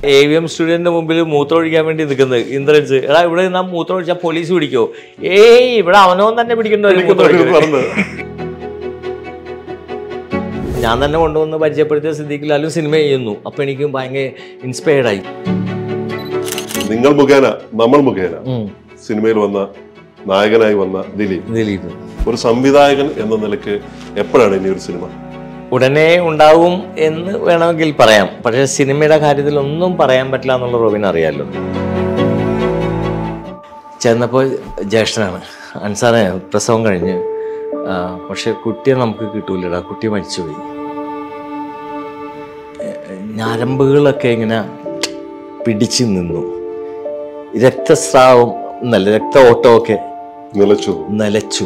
AVM സ്റ്റുഡിയോന്റെ മുമ്പിൽ മൂത്രമൊഴിക്കാൻ വേണ്ടി നിൽക്കുന്നത് ഇന്ദ്രൻസ്. എടാ ഇവിടെ നാം മൂത്രമൊഴിച്ചാൽ പോലീസ് പിടിക്കോ? ഏയ് ഇവിടെ അവനവൻ തന്നെ പിടിക്കേണ്ട ഒരു മൂത്രമൊഴിക്കുന്നത്. ഞാൻ തന്നെ കൊണ്ടുവന്ന് പരിചയപ്പെടുത്തിയ സിദ്ദീഖ് ലാലും സിനിമ ചെയ്യുന്നു. അപ്പൊ എനിക്ക് ഭയങ്കര ഇൻസ്പയർഡ് ആയി. നിങ്ങൾ മുഖേന നമ്മൾ മുഖേന സിനിമയിൽ വന്ന നായകനായി വന്ന ദിലീപ് ഒരു സംവിധായകൻ എന്ന നിലയ്ക്ക് എപ്പോഴാണ് ഇനി ഒരു സിനിമ? ഉടനെ ഉണ്ടാവും എന്ന് വേണമെങ്കിൽ പറയാം. പക്ഷെ സിനിമയുടെ കാര്യത്തിൽ ഒന്നും പറയാൻ പറ്റില്ല എന്നുള്ള റോബിൻ അറിയാമല്ലോ. ചെന്നപ്പോൾ ജ്യേഷ്ഠനാണ്, അൻസാറെ പ്രസവം കഴിഞ്ഞ്, പക്ഷെ കുട്ടിയെ നമുക്ക് കിട്ടൂലടാ, കുട്ടി മരിച്ചുപോയി. ഞരമ്പുകളൊക്കെ ഇങ്ങനെ പിടിച്ചു നിന്നു, രക്തസ്രാവം എന്നല്ല രക്ത ഓട്ടമൊക്കെ നിലച്ചു.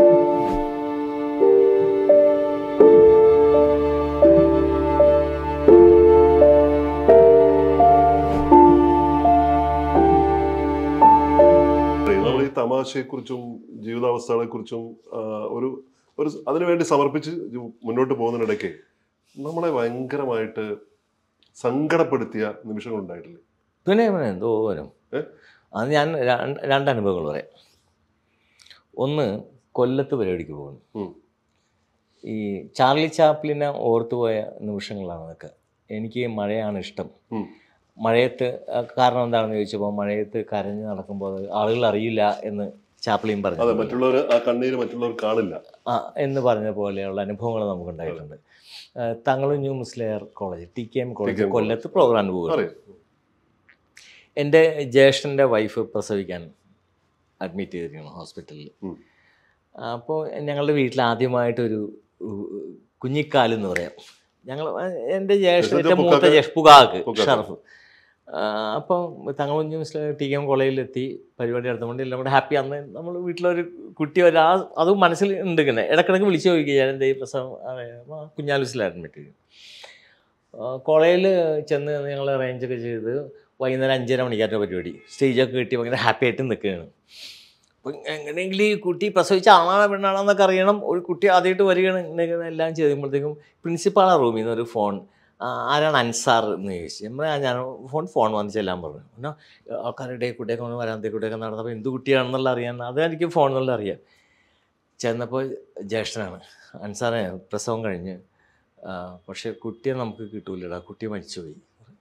തമാശയെക്കുറിച്ചും ജീവിതാവസ്ഥകളെക്കുറിച്ചും ഒരു അതിനുവേണ്ടി സമർപ്പിച്ച് മുന്നോട്ട് പോകുന്നതിനിടയ്ക്ക് നമ്മളെ ഭയങ്കരമായിട്ട് സങ്കടപ്പെടുത്തിയ നിമിഷങ്ങൾ ഉണ്ടായിട്ടില്ലേ? പിന്നെ എന്തോരം. അത് ഞാൻ രണ്ടനുഭവങ്ങൾ പറയാം. ഒന്ന്, കൊല്ലത്ത് പരിപാടിക്ക് പോകുന്നു. ഈ ചാർലി ചാപ്ലിനെ ഓർത്തുപോയ നിമിഷങ്ങളാണ് അതൊക്കെ. എനിക്ക് മഴയാണ് ഇഷ്ടം. മഴയത്ത് കാരണം എന്താണെന്ന് ചോദിച്ചപ്പോൾ, മഴയത്ത് കരഞ്ഞ് നടക്കുമ്പോൾ ആളുകൾ അറിയില്ല എന്ന് ചാപ്ലിൻ പറഞ്ഞു, മറ്റുള്ളവർ ആ കണ്ണീര് മറ്റുള്ളവർ കാണില്ല എന്ന് പറഞ്ഞ പോലെയുള്ള അനുഭവങ്ങൾ നമുക്കുണ്ടായിട്ടുണ്ട്. തങ്ങളുഞ്ഞു മുസ്ലിയാർ കോളേജ്, TKM കോളേജ് കൊല്ലത്ത് പ്രോഗ്രാമിന് പോകുന്നു. എൻ്റെ ജ്യേഷ്ഠൻ്റെ വൈഫ് പ്രസവിക്കാൻ അഡ്മിറ്റ് ചെയ്തിരിക്കണം ഹോസ്പിറ്റലിൽ. അപ്പോൾ ഞങ്ങളുടെ വീട്ടിൽ ആദ്യമായിട്ടൊരു കുഞ്ഞിക്കാലെന്ന് പറയാം. ഞങ്ങൾ എൻ്റെ ജ്യേഷ്ഠൻ്റെ മൂത്ത പുകാക്ക് ഷറഫ്. അപ്പോൾ തങ്ങളുഞ്ഞു മുസ്ലിയാർ TKM കോളേജിലെത്തി പരിപാടി നടത്തുമ്പോൾ എല്ലാം കൂടെ ഹാപ്പി. അന്ന് നമ്മൾ വീട്ടിലൊരു കുട്ടി അത് മനസ്സിൽ ഉണ്ട്. ഇങ്ങനെ ഇടക്കിടക്ക് വിളിച്ചു ചോദിക്കുക, ഞാൻ എൻ്റെ ഈ പ്രസവം കുഞ്ഞാലുസിൽ അഡ്മിറ്റ് ചെയ്യും. കോളേജിൽ ചെന്ന് ഞങ്ങൾ അറേഞ്ചൊക്കെ ചെയ്ത് വൈകുന്നേരം 5:30 മണിക്കാരുടെ പരിപാടി. സ്റ്റേജൊക്കെ കിട്ടി ഭയങ്കര ഹാപ്പി ആയിട്ട് നിൽക്കുകയാണ്. അപ്പം എങ്ങനെയെങ്കിലും ഈ കുട്ടി പ്രസവിച്ച ആണാണോ പെണ്ണാണെന്നൊക്കെ അറിയണം. ഒരു കുട്ടി ആദ്യമായിട്ട് വരികയാണ്. ഇങ്ങനെ എല്ലാം ചെയ്യുമ്പോഴത്തേക്കും പ്രിൻസിപ്പാളാണ് റൂമിൽ നിന്ന് ഒരു ഫോൺ, ആരാണ് അൻസാർ എന്ന് ചോദിച്ചു. ഞാൻ ഫോൺ വന്ന് ചെല്ലാൻ പറഞ്ഞു. എന്നാൽ ആൾക്കാരുടെ കുട്ടിയൊക്കെ വന്ന് വരാന്തേ കുട്ടിയൊക്കെ നടന്നപ്പോൾ എന്ത് കുട്ടിയാണെന്നുള്ള അറിയാൻ, അതെനിക്ക് ഫോൺ എന്നുള്ള അറിയാം. ചെന്നപ്പോൾ ജ്യേഷ്ഠനാണ്, അൻസാറെ പ്രസവം കഴിഞ്ഞ്, പക്ഷെ കുട്ടിയെ നമുക്ക് കിട്ടൂലടാ, കുട്ടി മരിച്ചുപോയി.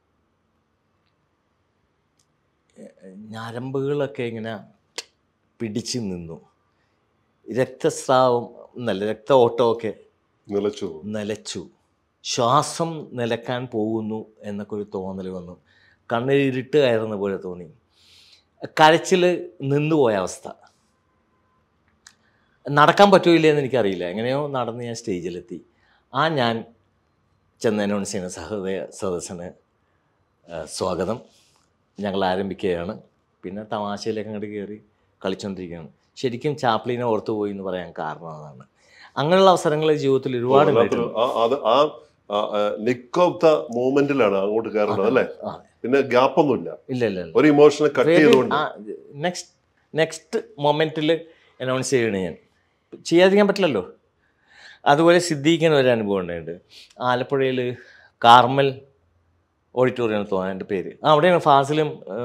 ഞരമ്പുകളൊക്കെ ഇങ്ങനെ പിടിച്ചു നിന്നു, രക്തസ്രാവം എന്നല്ല രക്ത ഓട്ടമൊക്കെ നിലച്ചു, ശ്വാസം നിലക്കാൻ പോകുന്നു എന്നൊക്കെ ഒരു തോന്നൽ വന്നു. കണ്ണിൽ ഇരുട്ട് കയറുന്ന പോലെ തോന്നി. കരച്ചിൽ നിന്നുപോയ അവസ്ഥ. നടക്കാൻ പറ്റൂല എന്ന് എനിക്കറിയില്ല. എങ്ങനെയോ നടന്ന് ഞാൻ സ്റ്റേജിലെത്തി. ഞാൻ ചെന്ന് അനൗൺസ് ചെയ്യുന്ന സദസ്സിന് സ്വാഗതം, ഞങ്ങൾ ആരംഭിക്കുകയാണ്. പിന്നെ തമാശയിലേക്ക് അങ്ങോട്ട് കയറി കളിച്ചുകൊണ്ടിരിക്കുകയാണ്. ശരിക്കും ചാപ്ലിനെ ഓർത്തു പോയി എന്ന് പറയാൻ കാരണം അതാണ്. അങ്ങനെയുള്ള അവസരങ്ങൾ ജീവിതത്തിൽ ഒരുപാട് മൂമെന്റിലാണ് അങ്ങോട്ട് കയറുന്നത് അല്ലേ? പിന്നെ ഗ്യാപ്പൊന്നുമില്ല, ഒരു ഇമോഷണൽ കട്ട് ചെയ്തുകൊണ്ട് നെക്സ്റ്റ് മൊമെന്റിൽ അനൗൺസ് ചെയ്യണേ. ഞാൻ ചെയ്യാതിരിക്കാൻ പറ്റില്ലല്ലോ. അതുപോലെ സിദ്ദീഖിന് ഒരു അനുഭവം ഉണ്ടായിട്ട് ആലപ്പുഴയിൽ കാർമൽ ഓഡിറ്റോറിയം തോന്നാൻ എൻ്റെ പേര്. അവിടെയാണ് ഫാസിലും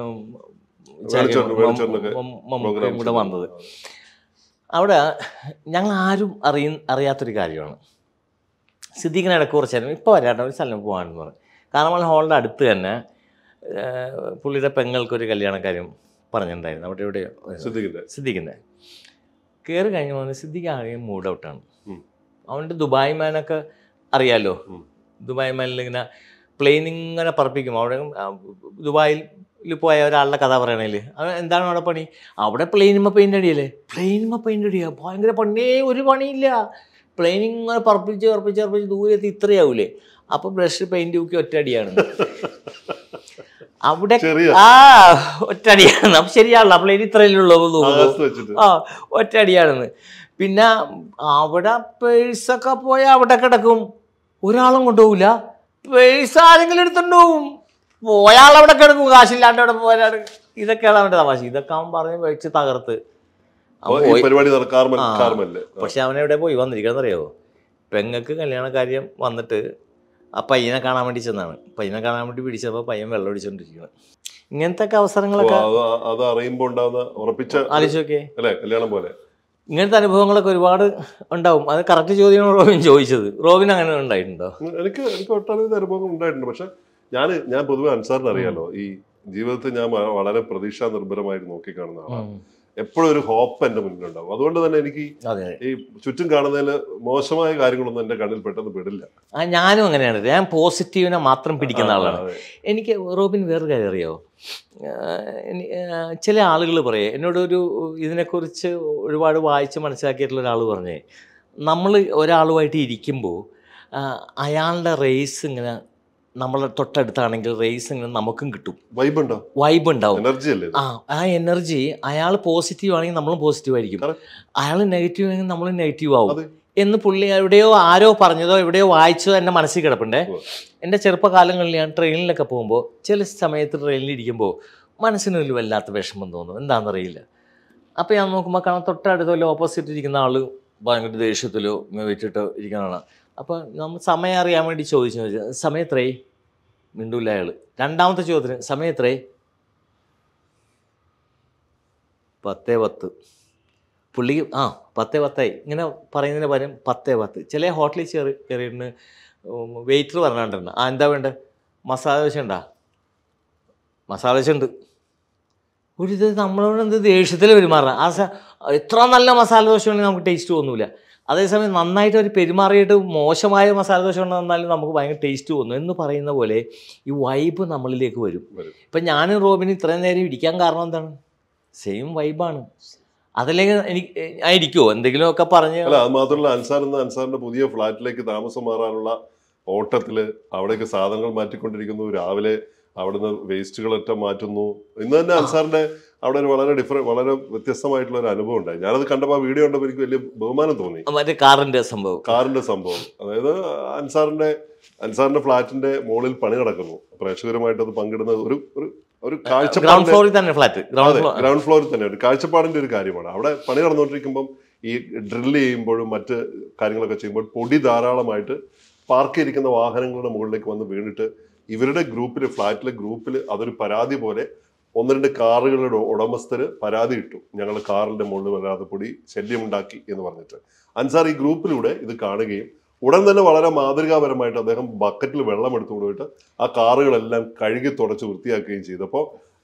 മമ്മൂക്കയും കൂടെ വന്നത്. അവിടെ ഞങ്ങൾ ആരും അറിയാത്തൊരു കാര്യമാണ്. സിദ്ദീഖിനെ ഇടയ്ക്ക് കുറച്ചായിരുന്നു ഇപ്പോൾ വരാട്ടോ ഒരു സ്ഥലം പോകാനെന്ന് പറഞ്ഞു. കാർമൽ ഹാളിൻ്റെ അടുത്ത് തന്നെ പുള്ളിയുടെ പെങ്ങൾക്കൊരു കല്യാണക്കാര്യം പറഞ്ഞിട്ടുണ്ടായിരുന്നു. അവിടെ ഇവിടെ സിദ്ദീഖിൻ്റെ കയറി കഴിഞ്ഞ് പോകുന്നത് സിദ്ദീഖ് ആകെ മൂഡ് ഔട്ടാണ്. അവൻ്റെ ദുബായ് മാനൊക്കെ അറിയാമല്ലോ. ദുബായ് മാനിൽ ഇങ്ങനെ പ്ലെയിൻ ഇങ്ങനെ പറപ്പിക്കും. അവിടെ ദുബായിൽ പോയ ഒരാളുടെ കഥ പറയണേൽ അത് എന്താണ് അവിടെ പണി? അവിടെ പ്ലെയിനുമ്മ പെയിൻ്റ് അടിയല്ലേ? പ്ലെയിനുമ്മ പെയിൻ്റ് അടിയുക ഭയങ്കര പണിയേ, ഒരു പണിയില്ല. പ്ലെയിൻ ഇങ്ങനെ പറപ്പിച്ച് ദൂരത്ത് ഇത്രയാവൂലേ? അപ്പോൾ ബ്രഷ് പെയിൻറ് തൂക്കി ഒറ്റയടിയാണ് അവിടെ. ഒറ്റയടിയാണ്. അപ്പം ശരിയാണല്ലോ, പ്ലെയിൻ ഇത്രയല്ലുള്ളൂ ഒറ്റയടിയാണെന്ന്. പിന്നെ അവിടെ പേഴ്സൊക്കെ പോയാൽ അവിടെ കിടക്കും, ഒരാളും കൊണ്ടുപോകില്ല. പേഴ്സ് ആരെങ്കിലും എടുത്തുകൊണ്ടുപോകും, പോയാളവിടെ കിടക്കും, കാശില്ലാണ്ട് അവിടെ പോയാൽ. ഇതൊക്കെയാണ് അവൻ്റെ തമാശ. ഇതൊക്കെ അവൻ പറഞ്ഞ് വെച്ച് തകർത്ത്. പക്ഷെ അവനെവിടെ പോയി വന്നിരിക്കണമെന്നറിയാവോ? പെങ്ങക്ക് കല്യാണ കാര്യം വന്നിട്ട് ആ പയ്യനെ കാണാൻ വേണ്ടി ചെന്നാണ്. പയ്യനെ കാണാൻ വേണ്ടി പിടിച്ചപ്പോൾ പയ്യൻ വെള്ളം അടിച്ചുകൊണ്ടിരിക്കുന്നത്. ഇങ്ങനത്തെ ഒക്കെ അവസരങ്ങളൊക്കെ അത് അറിയുമ്പോൾ ഉണ്ടാകുന്ന ഉറപ്പിച്ച ആലോചിച്ചോക്കെ അല്ലേ കല്യാണം പോലെ ഇങ്ങനത്തെ അനുഭവങ്ങളൊക്കെ ഒരുപാട് ഉണ്ടാവും. അത് കറക്റ്റ് ചോദ്യമാണ് റോബിൻ ചോദിച്ചത്. റോബിൻ അങ്ങനെ ഉണ്ടായിട്ടുണ്ടോ? എനിക്ക് ഒട്ടനവധി അനുഭവങ്ങൾ ഉണ്ടായിട്ടുണ്ട്. പക്ഷെ ഞാൻ പൊതുവെ അൻസാറിന് അറിയാലോ, ഈ ജീവിതത്തിൽ ഞാൻ വളരെ പ്രതീക്ഷാ നിർഭരമായിട്ട് നോക്കിക്കാണുന്ന ആളാണ്. എപ്പോഴും ഒരു ഹോപ്പ് എന്റെ മുന്നിലുണ്ടാവും. അതുകൊണ്ട് തന്നെ എനിക്ക് ഈ ചുറ്റും കാണുന്നതിൽ മോശമായ കാര്യങ്ങളൊന്നും എന്റെ കണ്ണിൽ പെട്ടെന്ന് പെടില്ല. ഞാനും അങ്ങനെയാണ്. ഞാൻ പോസിറ്റീവിനെ മാത്രം പിടിക്കുന്ന ആളാണ്. എനിക്ക് റോബിൻ വേറൊരു കാര്യം അറിയാമോ? ചില ആളുകൾ പറയേ എന്നോടൊരു ഇതിനെക്കുറിച്ച് ഒരുപാട് വായിച്ച് മനസ്സിലാക്കിയിട്ടുള്ള ഒരാൾ പറഞ്ഞേ, നമ്മൾ ഒരാളുമായിട്ട് ഇരിക്കുമ്പോൾ അയാളുടെ റേസ് ഇങ്ങനെ നമ്മളെ തൊട്ടടുത്താണെങ്കിൽ റേസ് ഇങ്ങനെ നമുക്കും കിട്ടും, വൈബ് ഉണ്ടാവും. ആ എനർജി അയാൾ പോസിറ്റീവ് ആണെങ്കിൽ നമ്മളും പോസിറ്റീവ് ആയിരിക്കും, അയാൾ നെഗറ്റീവ് ആണെങ്കിൽ നമ്മളും നെഗറ്റീവ് ആവും എന്ന് പുള്ളി എവിടെയോ ആരോ പറഞ്ഞതോ എവിടെയോ വായിച്ചതോ എൻ്റെ മനസ്സിൽ കിടപ്പുണ്ടേ. എൻ്റെ ചെറുപ്പകാലങ്ങളിൽ ഞാൻ ട്രെയിനിലൊക്കെ പോകുമ്പോൾ ചില സമയത്ത് ട്രെയിനിലിരിക്കുമ്പോൾ മനസ്സിനൊരു വല്ലാത്ത വിഷമം തോന്നും, എന്താണെന്നറിയില്ല. അപ്പോൾ ഞാൻ നോക്കുമ്പോൾ കാണാൻ തൊട്ടടുത്തല്ലോ ഓപ്പോസിറ്റ് ഇരിക്കുന്ന ആൾ ഭയങ്കര ദേഷ്യത്തിലോ വെച്ചിട്ടോ ഇരിക്കുന്നതാണ്. അപ്പോൾ നമ്മൾ സമയം അറിയാൻ വേണ്ടി ചോദിച്ചു, സമയം എത്രേ? മിണ്ടൂല്ല അയാൾ. രണ്ടാമത്തെ ചോദ്യത്തിന് സമയം എത്രേ? 10:10. പുള്ളിക്ക് 10:10 ഇങ്ങനെ പറയുന്നതിന് പകരം 10:10. ചില ഹോട്ടലിൽ കയറിയിട്ട് വെയിറ്റർ പറഞ്ഞിട്ടുണ്ട്, എന്താ വേണ്ടത്? മസാല ദോശ ഉണ്ടാ? മസാല ദോശ ഉണ്ട്. ഒരിത് നമ്മളോട് എന്ത് ദേഷ്യത്തിൽ പെരുമാറാം. എത്ര നല്ല മസാല ദോശ ഉണ്ടെങ്കിൽ നമുക്ക് ടേസ്റ്റ് തോന്നില്ല. അതേസമയം നന്നായിട്ട് അവർ പെരുമാറിയിട്ട് മോശമായ മസാല ദോശ ഉണ്ടെന്നാലും നമുക്ക് ഭയങ്കര ടേസ്റ്റ് തോന്നും എന്ന് പറയുന്ന പോലെ ഈ വൈബ് നമ്മളിലേക്ക് വരും. ഇപ്പം ഞാനും റോബിന് ഇത്രയും നേരം ഇരിക്കാൻ കാരണം എന്താണ്? സെയിം വൈബാണ്. അതല്ലെങ്കിൽ ഇരിക്കുമോ എന്തെങ്കിലുമൊക്കെ പറഞ്ഞ്. അല്ല, അത് മാത്രമല്ല, അൻസാറിന്റെ പുതിയ ഫ്ലാറ്റിലേക്ക് താമസം മാറാനുള്ള ഓട്ടത്തിൽ അവിടേക്ക് സാധനങ്ങൾ മാറ്റിക്കൊണ്ടിരിക്കുന്നു. രാവിലെ അവിടുന്ന് വേസ്റ്റുകളൊക്കെ മാറ്റുന്നു. ഇന്ന് തന്നെ അൻസാറിന്റെ അവിടെ ഒരു വളരെ വ്യത്യസ്തമായിട്ടുള്ള ഒരു അനുഭവം ഉണ്ടായി. ഞാനത് കണ്ടപ്പോൾ ആ വീഡിയോ കണ്ടപ്പോൾ എനിക്ക് വലിയ ബഹുമാനം തോന്നി. കാറിന്റെ സംഭവം അതായത് അൻസാറിന്റെ ഫ്ലാറ്റിന്റെ മുകളിൽ പണി നടക്കുന്നു. പ്രേക്ഷകരുമായിട്ട് അത് പങ്കിടുന്ന ഒരു ഗ്രൗണ്ട് ഫ്ലോറിൽ തന്നെ ഒരു കാഴ്ചപ്പാടിന്റെ ഒരു കാര്യമാണ്. അവിടെ പണി നടന്നുകൊണ്ടിരിക്കുമ്പം ഈ ഡ്രില്ല് ചെയ്യുമ്പോഴും മറ്റ് കാര്യങ്ങളൊക്കെ ചെയ്യുമ്പോൾ പൊടി ധാരാളമായിട്ട് പാർക്ക് ചെയ്തിരിക്കുന്ന വാഹനങ്ങളുടെ മുകളിലേക്ക് വന്ന് വീണിട്ട് ഇവരുടെ ഫ്ലാറ്റിലെ ഗ്രൂപ്പിൽ അതൊരു പരാതി പോലെ 1-2 കാറുകളുടെ ഉടമസ്ഥര് പരാതി ഇട്ടു, ഞങ്ങൾ കാറിന്റെ മുകളിൽ വരാതെ പൊടി ശല്യമുണ്ടാക്കി എന്ന് പറഞ്ഞിട്ട്. അൻസാർ ഈ ഗ്രൂപ്പിലൂടെ ഇത് കാണുകയും ഉടൻ തന്നെ വളരെ മാതൃകാപരമായിട്ട് അദ്ദേഹം ബക്കറ്റിൽ വെള്ളം എടുത്തു കൊണ്ടുപോയിട്ട് ആ കാറുകളെല്ലാം കഴുകി തുടച്ച് വൃത്തിയാക്കുകയും ചെയ്തപ്പോൾ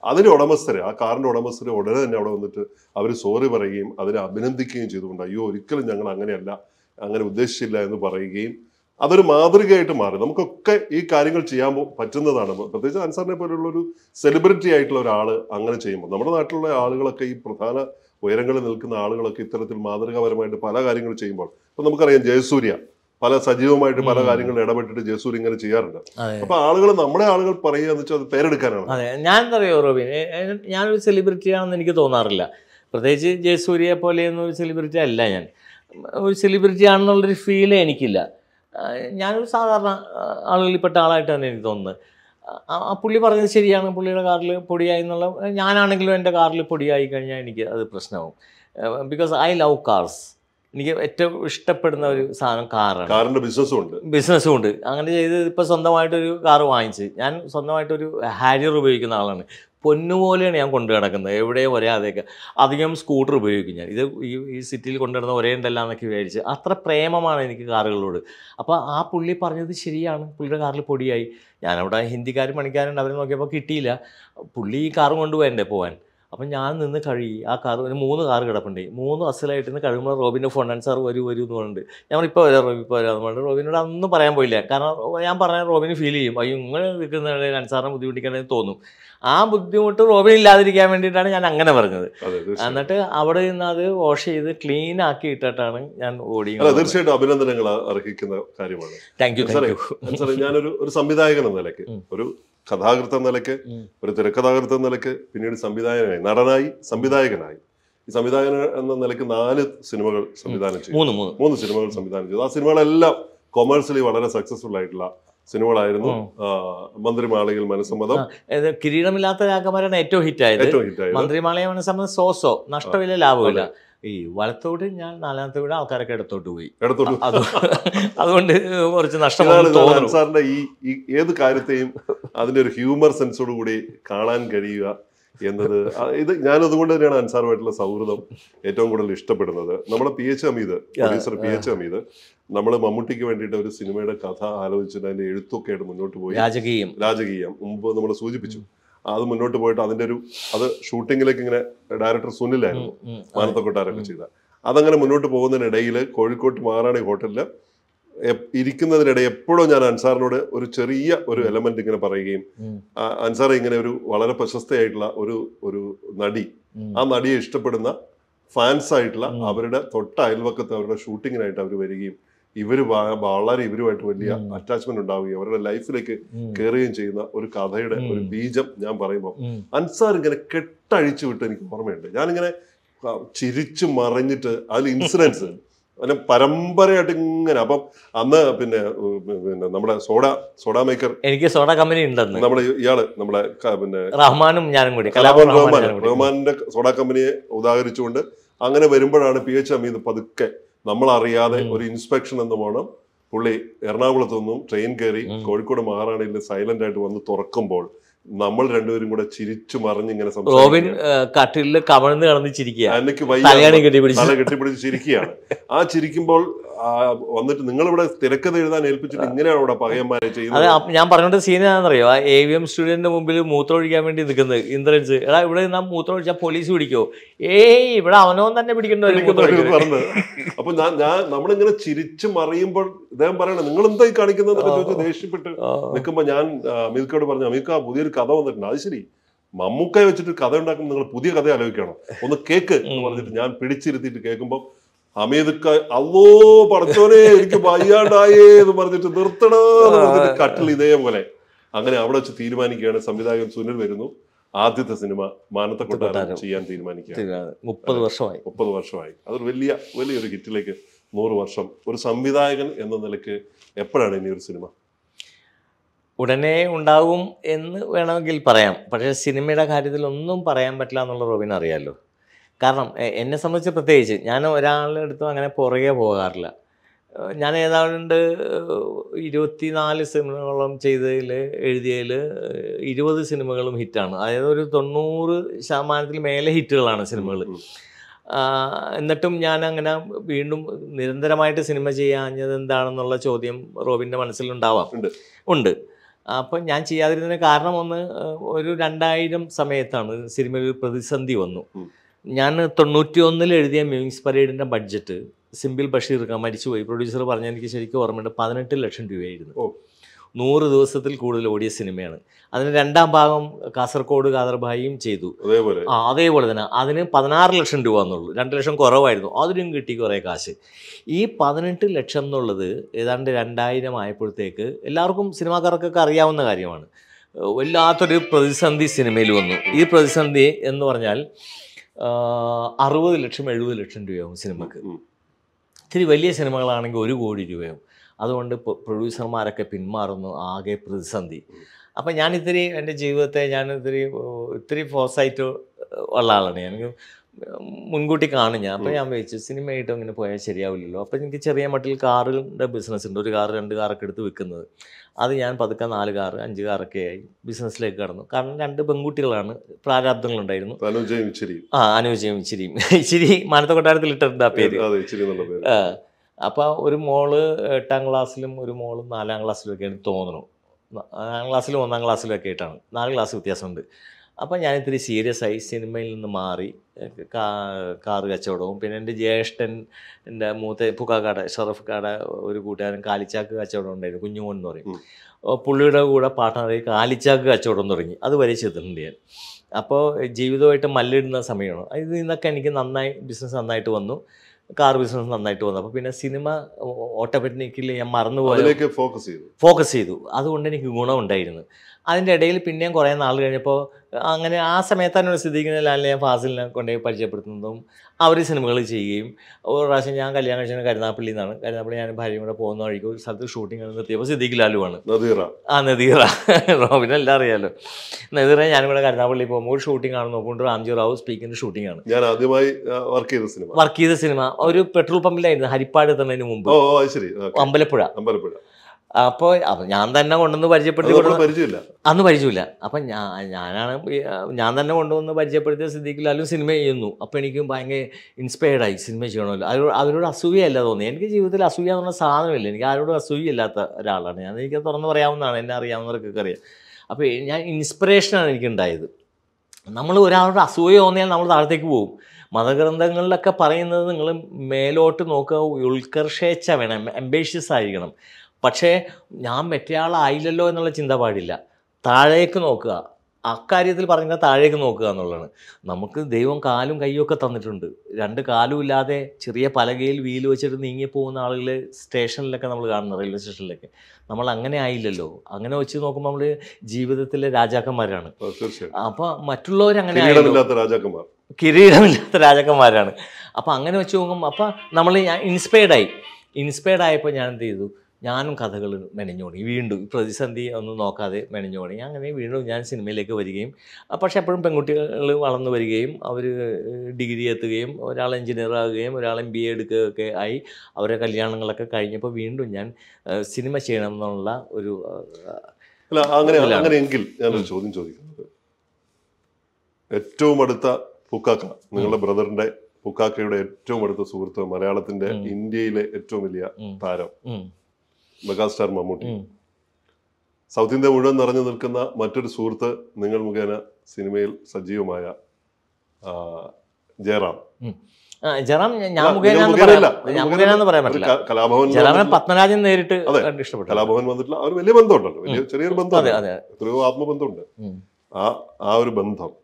ആ കാറിന്റെ ഉടമസ്ഥര് ഉടനെ തന്നെ അവിടെ വന്നിട്ട് അവർ സോറി പറയുകയും അതിനെ അഭിനന്ദിക്കുകയും ചെയ്തുകൊണ്ട്, അയ്യോ ഒരിക്കലും ഞങ്ങൾ അങ്ങനെയല്ല, അങ്ങനെ ഉദ്ദേശിച്ചില്ല എന്ന് പറയുകയും അതൊരു മാതൃകയായിട്ട് മാറി. നമുക്കൊക്കെ ഈ കാര്യങ്ങൾ ചെയ്യാൻ പറ്റുന്നതാണ്. പ്രത്യേകിച്ച് അൻസാറിനെ പോലുള്ള ഒരു സെലിബ്രിറ്റി ആയിട്ടുള്ള ഒരാൾ അങ്ങനെ ചെയ്യുമ്പോൾ നമ്മുടെ നാട്ടിലുള്ള ആളുകളൊക്കെ, ഈ പ്രധാന ഉയരങ്ങളിൽ നിൽക്കുന്ന ആളുകളൊക്കെ ഇത്തരത്തിൽ മാതൃകാപരമായിട്ട് പല കാര്യങ്ങൾ ചെയ്യുമ്പോൾ, ഇപ്പൊ നമുക്കറിയാം ജയസൂര്യ പല സജീവമായിട്ട് പല കാര്യങ്ങളിൽ ഇടപെട്ടിട്ട് ജയസൂര്യ ഇങ്ങനെ ചെയ്യാറുണ്ട്. അപ്പൊ നമ്മുടെ ആളുകൾ പറയുക എന്ന് വെച്ചാൽ അത് പേരെടുക്കാനാണ്. അതെ, ഞാൻ എന്താ പറയുക റോബിൻ, ഞാനൊരു സെലിബ്രിറ്റി ആണെന്ന് എനിക്ക് തോന്നാറില്ല. പ്രത്യേകിച്ച് ജയസൂര്യയെ പോലെയൊന്നും ഒരു സെലിബ്രിറ്റി അല്ല. ഞാൻ ഒരു സെലിബ്രിറ്റി ആണെന്നുള്ളൊരു ഫീലേ എനിക്കില്ല. ഞാനൊരു സാധാരണ ആളുകളിൽപ്പെട്ട ആളായിട്ട് തന്നെ എനിക്ക് തോന്നുന്നത്. ആ പുള്ളി പറഞ്ഞത് ശരിയാണ്. പുള്ളിയുടെ കാറിൽ പൊടിയായി എന്നുള്ള, ഞാനാണെങ്കിലും എൻ്റെ കാറിൽ പൊടിയായി കഴിഞ്ഞാൽ എനിക്ക് അത് പ്രശ്നമാവും. Because I love cars. എനിക്ക് ഏറ്റവും ഇഷ്ടപ്പെടുന്ന ഒരു സാധനം കാറാണ്. കാറിൻ്റെ ബിസിനസ്സും ഉണ്ട്. അങ്ങനെ ചെയ്ത് ഇപ്പോൾ സ്വന്തമായിട്ടൊരു കാറ് വാങ്ങിച്ച് ഞാൻ സ്വന്തമായിട്ടൊരു ഹാരിയർ ഉപയോഗിക്കുന്ന ആളാണ്. പൊന്നുപോലെയാണ് ഞാൻ കൊണ്ടു കിടക്കുന്നത്, എവിടെയും വരാതെയൊക്കെ. അധികം സ്കൂട്ടർ ഉപയോഗിക്കും ഞാൻ. ഇത് ഈ സിറ്റിയിൽ കൊണ്ടുവരുന്ന ഒരേ ഉണ്ടല്ല എന്നൊക്കെ വിചാരിച്ച്, അത്ര പ്രേമമാണ് എനിക്ക് കാറുകളോട്. അപ്പോൾ ആ പുള്ളി പറഞ്ഞത് ശരിയാണ്. പുള്ളിയുടെ കാറിൽ പൊടിയായി. ഞാനവിടെ ഹിന്ദിക്കാരും പണിക്കാരുണ്ട്, അവരെ നോക്കിയപ്പോൾ കിട്ടിയില്ല. പുള്ളി ഈ കാറും കൊണ്ടുപോയണ്ടേ പോകാൻ. അപ്പം ഞാൻ നിന്ന് കഴുകി ആ കാർ. 3 കാറ് കിടപ്പുണ്ട്. 3 അസലായിട്ട് നിന്ന് കഴിയുമ്പോൾ റോബിൻ്റെ ഫോൺ സാർ വരൂ എന്ന് പറഞ്ഞിട്ട് ഞാൻ ഇപ്പോൾ വരാം എന്ന് പറഞ്ഞിട്ട് റോബിനോട് അതൊന്നും പറയാൻ പോയില്ല. കാരണം ഞാൻ പറഞ്ഞാൽ റോബിന് ഫീൽ ചെയ്യും, അയ്യോ ഇങ്ങനെ നിൽക്കുന്ന അൻസാറിനെ ബുദ്ധിമുട്ടിക്കണമെന്ന് തോന്നും. ആ ബുദ്ധിമുട്ട് റോബിൻ ഇല്ലാതിരിക്കാൻ വേണ്ടിയിട്ടാണ് ഞാൻ അങ്ങനെ പറഞ്ഞത്. എന്നിട്ട് അവിടെ നിന്ന് അത് വാഷ് ചെയ്ത് ക്ലീൻ ആക്കി ഇട്ടിട്ടാണ് ഞാൻ ഓടിയത്. തീർച്ചയായിട്ടും അഭിനന്ദനങ്ങൾ അർഹിക്കുന്ന കാര്യമാണ്. Thank you. ഞാനൊരു സംവിധായകൻ എന്ന നിലയ്ക്ക്, ഒരു കഥാകൃത്ത് എന്ന നിലയ്ക്ക്, ഒരു തിരക്കഥാകൃത്ത് എന്ന നിലയ്ക്ക്, പിന്നീട് സംവിധായകനായി, നടനായി, സംവിധായകനായി. ഈ സംവിധായകൻ എന്ന നിലയ്ക്ക് 4 സിനിമകൾ സംവിധാനം ചെയ്തു. 3 സിനിമകൾ സംവിധാനം ചെയ്തു. ആ സിനിമകളെല്ലാം കൊമേഴ്സ്യലി വളരെ സക്സസ്ഫുൾ ആയിട്ടുള്ള സിനിമകളായിരുന്നു മന്ത്രിമാളികയിൽ മനസ്സമ്മതം, കിരീടമില്ലാത്ത രാജകുമാരനാണ് ഏറ്റവും ഹിറ്റായത്. മന്ത്രിമാളിക മനസ്സമ്മതം സോസോ, നഷ്ടമില്ല ലാഭമില്ല. ഈ വലത്തോട്ട് ഞാൻ നാലാമത്തെ വീട് ആൾക്കാരൊക്കെ ഇടത്തോട്ട് പോയി, അതുകൊണ്ട് കുറച്ച് നഷ്ടമാണ്. സാറിന്റെ ഈ ഏത് കാര്യത്തെയും അതിന്റെ ഒരു ഹ്യൂമർ സെൻസോട് കൂടി കാണാൻ കഴിയുക എന്നത്, ഇത് ഞാൻ അതുകൊണ്ട് തന്നെയാണ് അൻസാറുമായിട്ടുള്ള സൗഹൃദം ഏറ്റവും കൂടുതൽ ഇഷ്ടപ്പെടുന്നത്. നമ്മുടെ PH Hameed, producer PH Hameed, നമ്മൾ മമ്മൂട്ടിക്ക് വേണ്ടിയിട്ട് ഒരു സിനിമയുടെ കഥ ആലോചിച്ചിട്ട് അതിന്റെ എഴുത്തൊക്കെ ആയിട്ട് മുന്നോട്ട് പോയി. രാജകീയം മുമ്പ് നമ്മൾ സൂചിപ്പിച്ചു. അത് മുന്നോട്ട് പോയിട്ട് അതിന്റെ അത് ഷൂട്ടിങ്ങിലേക്ക് ഇങ്ങനെ ഡയറക്ടർ സുനിലായിരുന്നു മാനത്തക്കൊട്ടാരൊക്കെ ചെയ്ത. അതങ്ങനെ മുന്നോട്ട് പോകുന്നതിനിടയിൽ കോഴിക്കോട്ട് മഹാറാണി ഹോട്ടലിൽ ഇരിക്കുന്നതിനിടെ എപ്പോഴും ഞാൻ അൻസാറിനോട് ഒരു ചെറിയ ഒരു എലമെന്റ് ഇങ്ങനെ പറയുകയും, അൻസാർ ഇങ്ങനെ ഒരു വളരെ പ്രശസ്തയായിട്ടുള്ള ഒരു നടി, ആ നടിയെ ഇഷ്ടപ്പെടുന്ന ഫാൻസ് ആയിട്ടുള്ള അവരുടെ തൊട്ട അയൽവക്കത്ത് അവരുടെ ഷൂട്ടിങ്ങിനായിട്ട് അവർ വരികയും വളരെ ഇവരുമായിട്ട് വലിയ അറ്റാച്ച്മെന്റ് ഉണ്ടാവുകയും അവരുടെ ലൈഫിലേക്ക് കയറുകയും ചെയ്യുന്ന ഒരു കഥയുടെ ഒരു ബീജം ഞാൻ പറയുമ്പോൾ അൻസാർ ഇങ്ങനെ കെട്ടഴിച്ചു വിട്ട് എനിക്ക് ഓർമ്മയുണ്ട്. ഞാനിങ്ങനെ ചിരിച്ചു മറിഞ്ഞിട്ട് അതിൽ ഇൻസിഡൻസ് അങ്ങനെ പരമ്പരയായിട്ട് ഇങ്ങനെ. അപ്പം അന്ന് പിന്നെ നമ്മുടെ സോഡ മേക്കർ, എനിക്ക് സോഡ കമ്പനി ഉണ്ടെന്ന് നമ്മുടെ ഇയാള് നമ്മുടെ പിന്നെ റഹ്മാനും ഞാനും കൂടി റഹ്മാനിന്റെ സോഡ കമ്പനിയെ ഉദാഹരിച്ചുകൊണ്ട് അങ്ങനെ വരുമ്പോഴാണ് PH ഹമീദ് പതുക്കെ നമ്മളറിയാതെ ഒരു ഇൻസ്പെക്ഷൻ എന്ന് വേണം പുള്ളി എറണാകുളത്തു നിന്നും ട്രെയിൻ കയറി കോഴിക്കോട് മഹാറാണിയിൽ സൈലന്റ് ആയിട്ട് വന്ന് തുറക്കുമ്പോൾ നമ്മൾ രണ്ടുപേരും കൂടെ ചിരിച്ചു മറിഞ്ഞിങ്ങനെ റോബിൻ കട്ടിലിൽ കമഴ്ന്ന് കിടന്ന് ചിരിക്കുക, എനിക്ക് തല കെട്ടിപ്പിടിച്ച് ചിരിക്കുകയാണ്. ആ ചിരിക്കുമ്പോൾ വന്നിട്ട് നിങ്ങളിവിടെ തിരക്കഥ എഴുതാൻ ഏൽപ്പിച്ചിട്ട് ഇങ്ങനെയാണ് ഇവിടെ പകയന്മാരെ ചെയ്യുന്നത്. ഞാൻ പറഞ്ഞോണ്ട് സീൻ എന്താണെന്നറിയോ, ആ AVM സ്റ്റുഡിയോന്റെ മുമ്പിൽ മൂത്രം ഒഴിക്കാൻ വേണ്ടി നിൽക്കുന്നത് ഇന്ദ്രൻസ്, എടാ ഇവിടെ നാം മൂത്രം ഒഴിച്ചാൽ പോലീസ് പിടിക്കോ? ഇവിടെ അവനോൻ തന്നെ പിടിക്കണ്ടോ? അപ്പൊ നമ്മളിങ്ങനെ ചിരിച്ചു മറിയുമ്പോൾ ഇദ്ദേഹം പറയണേ നിങ്ങൾ എന്തായി കാണിക്കുന്നതെന്നൊക്കെ ചോദിച്ച് ദേഷ്യപ്പെട്ട് നിൽക്കുമ്പോ ഞാൻ അമീർക്കോട് പറഞ്ഞു, അമീർക്ക പുതിയൊരു കഥ വന്നിട്ടുണ്ട്. അത് ശരി, മമ്മൂക്കയെ വെച്ചിട്ട് കഥ ഉണ്ടാക്കുമ്പോൾ നിങ്ങൾ പുതിയ കഥ ആലോചിക്കണം, ഒന്ന് കേക്ക് എന്ന് പറഞ്ഞിട്ട് ഞാൻ പിടിച്ചിരുത്തിയിട്ട് കേൾക്കുമ്പോൾ ഹമീദ് അല്ലോ പഠിച്ചോനെ എനിക്ക് വയ്യാണ്ടായേ എന്ന് പറഞ്ഞിട്ട് നിർത്തണമെന്ന് പറഞ്ഞിട്ട് കട്ടിൽ ഇതേപോലെ അങ്ങനെ അവിടെ വെച്ച് തീരുമാനിക്കുകയാണ്. സംവിധായകൻ സുനിൽ വരുന്നു. ആദ്യത്തെ സിനിമ മാനത്തക്കൊട്ടാരം ചെയ്യാൻ തീരുമാനിക്കുകയാണ്. 30 വർഷമായി. അതൊരു വലിയൊരു ഹിറ്റിലേക്ക് 100 വർഷം. ഒരു സംവിധായകൻ എന്ന നിലയ്ക്ക് എപ്പോഴാണ് ഇനി ഒരു സിനിമ? ഉടനെ ഉണ്ടാവും എന്ന് വേണമെങ്കിൽ പറയാം. പക്ഷേ സിനിമയുടെ കാര്യത്തിൽ ഒന്നും പറയാൻ പറ്റില്ല എന്നുള്ള റോബിൻ അറിയാമല്ലോ. കാരണം എന്നെ സംബന്ധിച്ച് പ്രത്യേകിച്ച് ഞാൻ ഒരാളുടെ അടുത്തും അങ്ങനെ പുറകെ പോകാറില്ല. ഞാൻ ഏതാണ്ട് 24 സിനിമകളും എഴുതിയതിൽ 20 സിനിമകളും ഹിറ്റാണ്. അതായത് ഒരു 90% മേലെ ഹിറ്റുകളാണ് സിനിമകൾ. എന്നിട്ടും ഞാൻ അങ്ങനെ വീണ്ടും നിരന്തരമായിട്ട് സിനിമ ചെയ്യാഞ്ഞത് എന്താണെന്നുള്ള ചോദ്യം റോബിൻ്റെ മനസ്സിലുണ്ടാവാം. ഉണ്ട്. അപ്പം ഞാൻ ചെയ്യാതിരുന്നതിന് കാരണം ഒരു 2000 സമയത്താണ് സിനിമയിൽ ഒരു പ്രതിസന്ധി വന്നു. ഞാൻ 91 എഴുതിയ മ്യൂസിക് പരേഡിൻ്റെ ബഡ്ജറ്റ് സിമ്പിൾ ബഷീർ മരിച്ചുപോയി, പ്രൊഡ്യൂസർ പറഞ്ഞ എനിക്ക് ശരിക്കും ഓർമ്മയുണ്ട്, 18 ലക്ഷം രൂപയായിരുന്നു. 100 ദിവസത്തിൽ കൂടുതൽ ഓടിയ സിനിമയാണ്. അതിന് 2ാം ഭാഗം കാസർഗോഡ് കാദർഭായിയും ചെയ്തു. അതേപോലെ തന്നെ അതിന് 16 ലക്ഷം രൂപ എന്നുള്ളൂ, 2 ലക്ഷം കുറവായിരുന്നു. അതിനും കിട്ടി കുറേ കാശ്. ഈ 18 ലക്ഷം എന്നുള്ളത് ഏതാണ്ട് 2000 ആയപ്പോഴത്തേക്ക് എല്ലാവർക്കും സിനിമാക്കാർക്കൊക്കെ അറിയാവുന്ന കാര്യമാണ്. വല്ലാത്തൊരു പ്രതിസന്ധി സിനിമയിൽ വന്നു. ഈ പ്രതിസന്ധി എന്ന് പറഞ്ഞാൽ 60 ലക്ഷം 70 ലക്ഷം രൂപയാവും സിനിമക്ക്. ഇത്തിരി വലിയ സിനിമകളാണെങ്കിൽ 1 കോടി രൂപയാവും. അതുകൊണ്ട് പ്രൊഡ്യൂസർമാരൊക്കെ പിന്മാറുന്നു, ആകെ പ്രതിസന്ധി. അപ്പം ഞാനിത്തിരി എൻ്റെ ജീവിതത്തെ ഇത്തിരി ഫോഴ്സായിട്ട് ഉള്ള ആളാണ്. എനിക്ക് മുൻകൂട്ടി കാണും ഞാൻ. അപ്പോൾ ഞാൻ വെച്ചു സിനിമയായിട്ടും ഇങ്ങനെ പോയാൽ ശരിയാവില്ലല്ലോ. അപ്പോൾ എനിക്ക് ചെറിയ മട്ടിൽ കാറിൻ്റെ ബിസിനസ് ഉണ്ട്. 1 കാർ 2 കാറൊക്കെ എടുത്ത് വിൽക്കുന്നത്. അത് ഞാൻ പതുക്കെ 4 കാർ 5 കാറൊക്കെ ആയി ബിസിനസ്സിലേക്ക് കടന്നു. കാരണം 2 പെൺകുട്ടികളാണ്, പ്രാരാബ്ദങ്ങളുണ്ടായിരുന്നു. അനുജയും ഇച്ചിരി മാനത്തക്കൊട്ടാരത്തിൽ ഇട്ടിട്ടുണ്ട് ആ പേര്. അപ്പോൾ ഒരു മോള് 8ാം ക്ലാസ്സിലും ഒരു മോള് 4ാം ക്ലാസ്സിലും ഒക്കെയാണ് തോന്നുന്നു. 4ാം ക്ലാസ്സിലും 1ാം ക്ലാസ്സിലും ഒക്കെ ആയിട്ടാണ്, 4 ക്ലാസ് വ്യത്യാസമുണ്ട്. അപ്പോൾ ഞാനിത്തിരി സീരിയസ് ആയി സിനിമയിൽ നിന്ന് മാറി കാറ് കച്ചവടവും. പിന്നെ എൻ്റെ ജ്യേഷ്ഠൻ, എൻ്റെ മൂത്ത പുക്കാക്കാട ഷറഫ് കാട ഒരു കൂട്ടുകാരൻ കാലിച്ചാക്ക് കച്ചവടം ഉണ്ടായിരുന്നു, കുഞ്ഞുമോൻ എന്ന് പറയും. പുള്ളിയുടെ കൂടെ പാർട്ട്ണറായി കാലിച്ചാക്ക് കച്ചവടം തുടങ്ങി. അതുവരെ ചെയ്തിട്ടുണ്ട് ഞാൻ. അപ്പോൾ ജീവിതമായിട്ട് മല്ലിടുന്ന സമയമാണ്. ഇതിൽ നിന്നൊക്കെ എനിക്ക് ബിസിനസ് നന്നായിട്ട് വന്നു, കാർ ബിസിനസ് നന്നായിട്ട് വന്നു. അപ്പോൾ പിന്നെ സിനിമ ഓട്ടോമാറ്റിക്കലി ഞാൻ മറന്നുപോയി, ഫോക്കസ് ചെയ്തു. അതുകൊണ്ട് എനിക്ക് ഗുണമുണ്ടായിരുന്നു. അതിൻ്റെ ഇടയിൽ പിന്നെയും കുറേ നാൾ കഴിഞ്ഞപ്പോൾ അങ്ങനെ ആ സമയത്ത് തന്നെ സിദ്ദീഖിനെ ലാലിനെ ഞാൻ ഫാസിലിനെ കൊണ്ടുപോയി പരിചയപ്പെടുത്തുന്നതും അവർ സിനിമകൾ ചെയ്യുകയും ഒരു പ്രാവശ്യം ഞാൻ കല്യാണം കഴിച്ചത് കരുനാപ്പള്ളിയിൽ നിന്നാണ്. കരുനാപ്പള്ളി ഞാൻ ഭാര്യയും കൂടെ പോകുന്ന വഴിക്ക് ഒരു സ്ഥലത്ത് ഷൂട്ടിംഗ് നിർത്തിയപ്പോൾ സിദ്ദീഖ് ലാലുവാണ്. നദീറ റോബിനെല്ലാം അറിയാമല്ലോ. നദീറ ഞാനും കൂടെ കരുനാപ്പള്ളി പോകുമ്പോൾ ഒരു ഷൂട്ടിംഗ് ആണ് നോക്കുമ്പോൾ രാംജി റാവു സ്പീക്കിൻ്റെ ഷൂട്ടിംഗ് ആണ്. ഞാൻ ആദ്യമായി വർക്ക് ചെയ്ത സിനിമ ഒരു പെട്രോൾ പമ്പിലായിരുന്നു, ഹരിപ്പാട് എത്തുന്നതിന് മുമ്പ്, അമ്പലപ്പുഴ. അപ്പോൾ ഞാൻ തന്നെ കൊണ്ടുവന്ന് പരിചയപ്പെടുത്തി, അന്ന് പരിചയമില്ല. അപ്പം ഞാൻ തന്നെ കൊണ്ടുവന്ന് പരിചയപ്പെടുത്തിയ സിദ്ദീഖ് ലാലും സിനിമ ചെയ്യുന്നു. അപ്പോൾ എനിക്ക് ഭയങ്കര ഇൻസ്പയർഡായി സിനിമ ചെയ്യണമല്ലോ. അവരോട് അസൂയയല്ല തോന്നി. എനിക്ക് ജീവിതത്തിൽ അസൂയ എന്ന് പറഞ്ഞ സാധനമില്ല. എനിക്ക് ആരോടും അസൂയയില്ലാത്ത ഒരാളാണ് ഞാൻ. എനിക്ക് തുറന്ന് പറയാവുന്നതാണ്, എന്നെ അറിയാവുന്നവർക്കൊക്കെ അറിയാം. അപ്പോൾ ഞാൻ ഇൻസ്പിറേഷനാണ് എനിക്കുണ്ടായത്. നമ്മൾ ഒരാളുടെ അസൂയ തോന്നിയാൽ നമ്മൾ താഴത്തേക്ക് പോകും. മതഗ്രന്ഥങ്ങളിലൊക്കെ പറയുന്നത് നിങ്ങൾ മേലോട്ട് നോക്കുക, ഉത്കർഷേച്ഛ വേണം, അംബീഷ്യസ് ആയിരിക്കണം. പക്ഷേ ഞാൻ മറ്റേയാളായില്ലല്ലോ എന്നുള്ള ചിന്ത പാടില്ല. താഴേക്ക് നോക്കുക, അക്കാര്യത്തിൽ പറയുന്നത് താഴേക്ക് നോക്കുക എന്നുള്ളതാണ്. നമുക്ക് ദൈവം കാലും കൈയും ഒക്കെ തന്നിട്ടുണ്ട്. 2 കാലും ഇല്ലാതെ ചെറിയ പലകയിൽ വീല് വെച്ചിട്ട് നീങ്ങി പോകുന്ന ആളുകൾ സ്റ്റേഷനിലൊക്കെ നമ്മൾ കാണുന്നു, റെയിൽവേ സ്റ്റേഷനിലൊക്കെ. നമ്മൾ അങ്ങനെ ആയില്ലല്ലോ. അങ്ങനെ വെച്ച് നോക്കുമ്പോൾ നമ്മൾ ജീവിതത്തിലെ രാജാക്കന്മാരാണ്. അപ്പോൾ മറ്റുള്ളവരങ്ങനെ കിരീടമില്ലാത്ത രാജാക്കന്മാരാണ്. അപ്പോൾ അങ്ങനെ വെച്ച് നോക്കുമ്പോൾ അപ്പോൾ ഞാൻ ഇൻസ്പയർഡ് ആയപ്പോൾ ഞാൻ എന്ത് ചെയ്തു, ഞാനും കഥകൾ മെനഞ്ഞു തുടങ്ങി. വീണ്ടും പ്രതിസന്ധി ഒന്നും നോക്കാതെ മെനഞ്ഞു തുടങ്ങി. അങ്ങനെ വീണ്ടും ഞാൻ സിനിമയിലേക്ക് വരികയും, പക്ഷെ എപ്പോഴും പെൺകുട്ടികൾ വളർന്നു വരികയും അവർ ഡിഗ്രി എത്തുകയും ഒരാൾ എഞ്ചിനീയർ ആകുകയും ഒരാൾ MBA എടുക്കുകയൊക്കെ ആയി. അവരെ കല്യാണങ്ങളൊക്കെ കഴിഞ്ഞപ്പോൾ വീണ്ടും ഞാൻ സിനിമ ചെയ്യണം എന്നുള്ള ഒരു അങ്ങനെയെങ്കിൽ ഞാനൊരു ചോദ്യം ചോദിക്കുന്നത്, ഏറ്റവും അടുത്ത പുക്കാക്ക, നിങ്ങളുടെ ബ്രദറിന്റെ പുക്കാക്കയുടെ ഏറ്റവും അടുത്ത സുഹൃത്ത്, മലയാളത്തിന്റെ ഇന്ത്യയിലെ ഏറ്റവും വലിയ താരം മെഗാസ്റ്റാർ മമ്മൂട്ടി, സൗത്ത് ഇന്ത്യ മുഴുവൻ നിറഞ്ഞു നിൽക്കുന്ന മറ്റൊരു സുഹൃത്ത് നിങ്ങൾ മുഖേന സിനിമയിൽ സജീവമായ ജയറാം. പത്മരാജൻ നേരിട്ട് കലാഭവൻ വന്നിട്ടില്ല. അവർ വലിയ ബന്ധമുണ്ടല്ലോ, വലിയ ചെറിയൊരു ബന്ധമാണ്, എത്രയോ ആത്മബന്ധമുണ്ട്. ആ ഒരു ബന്ധം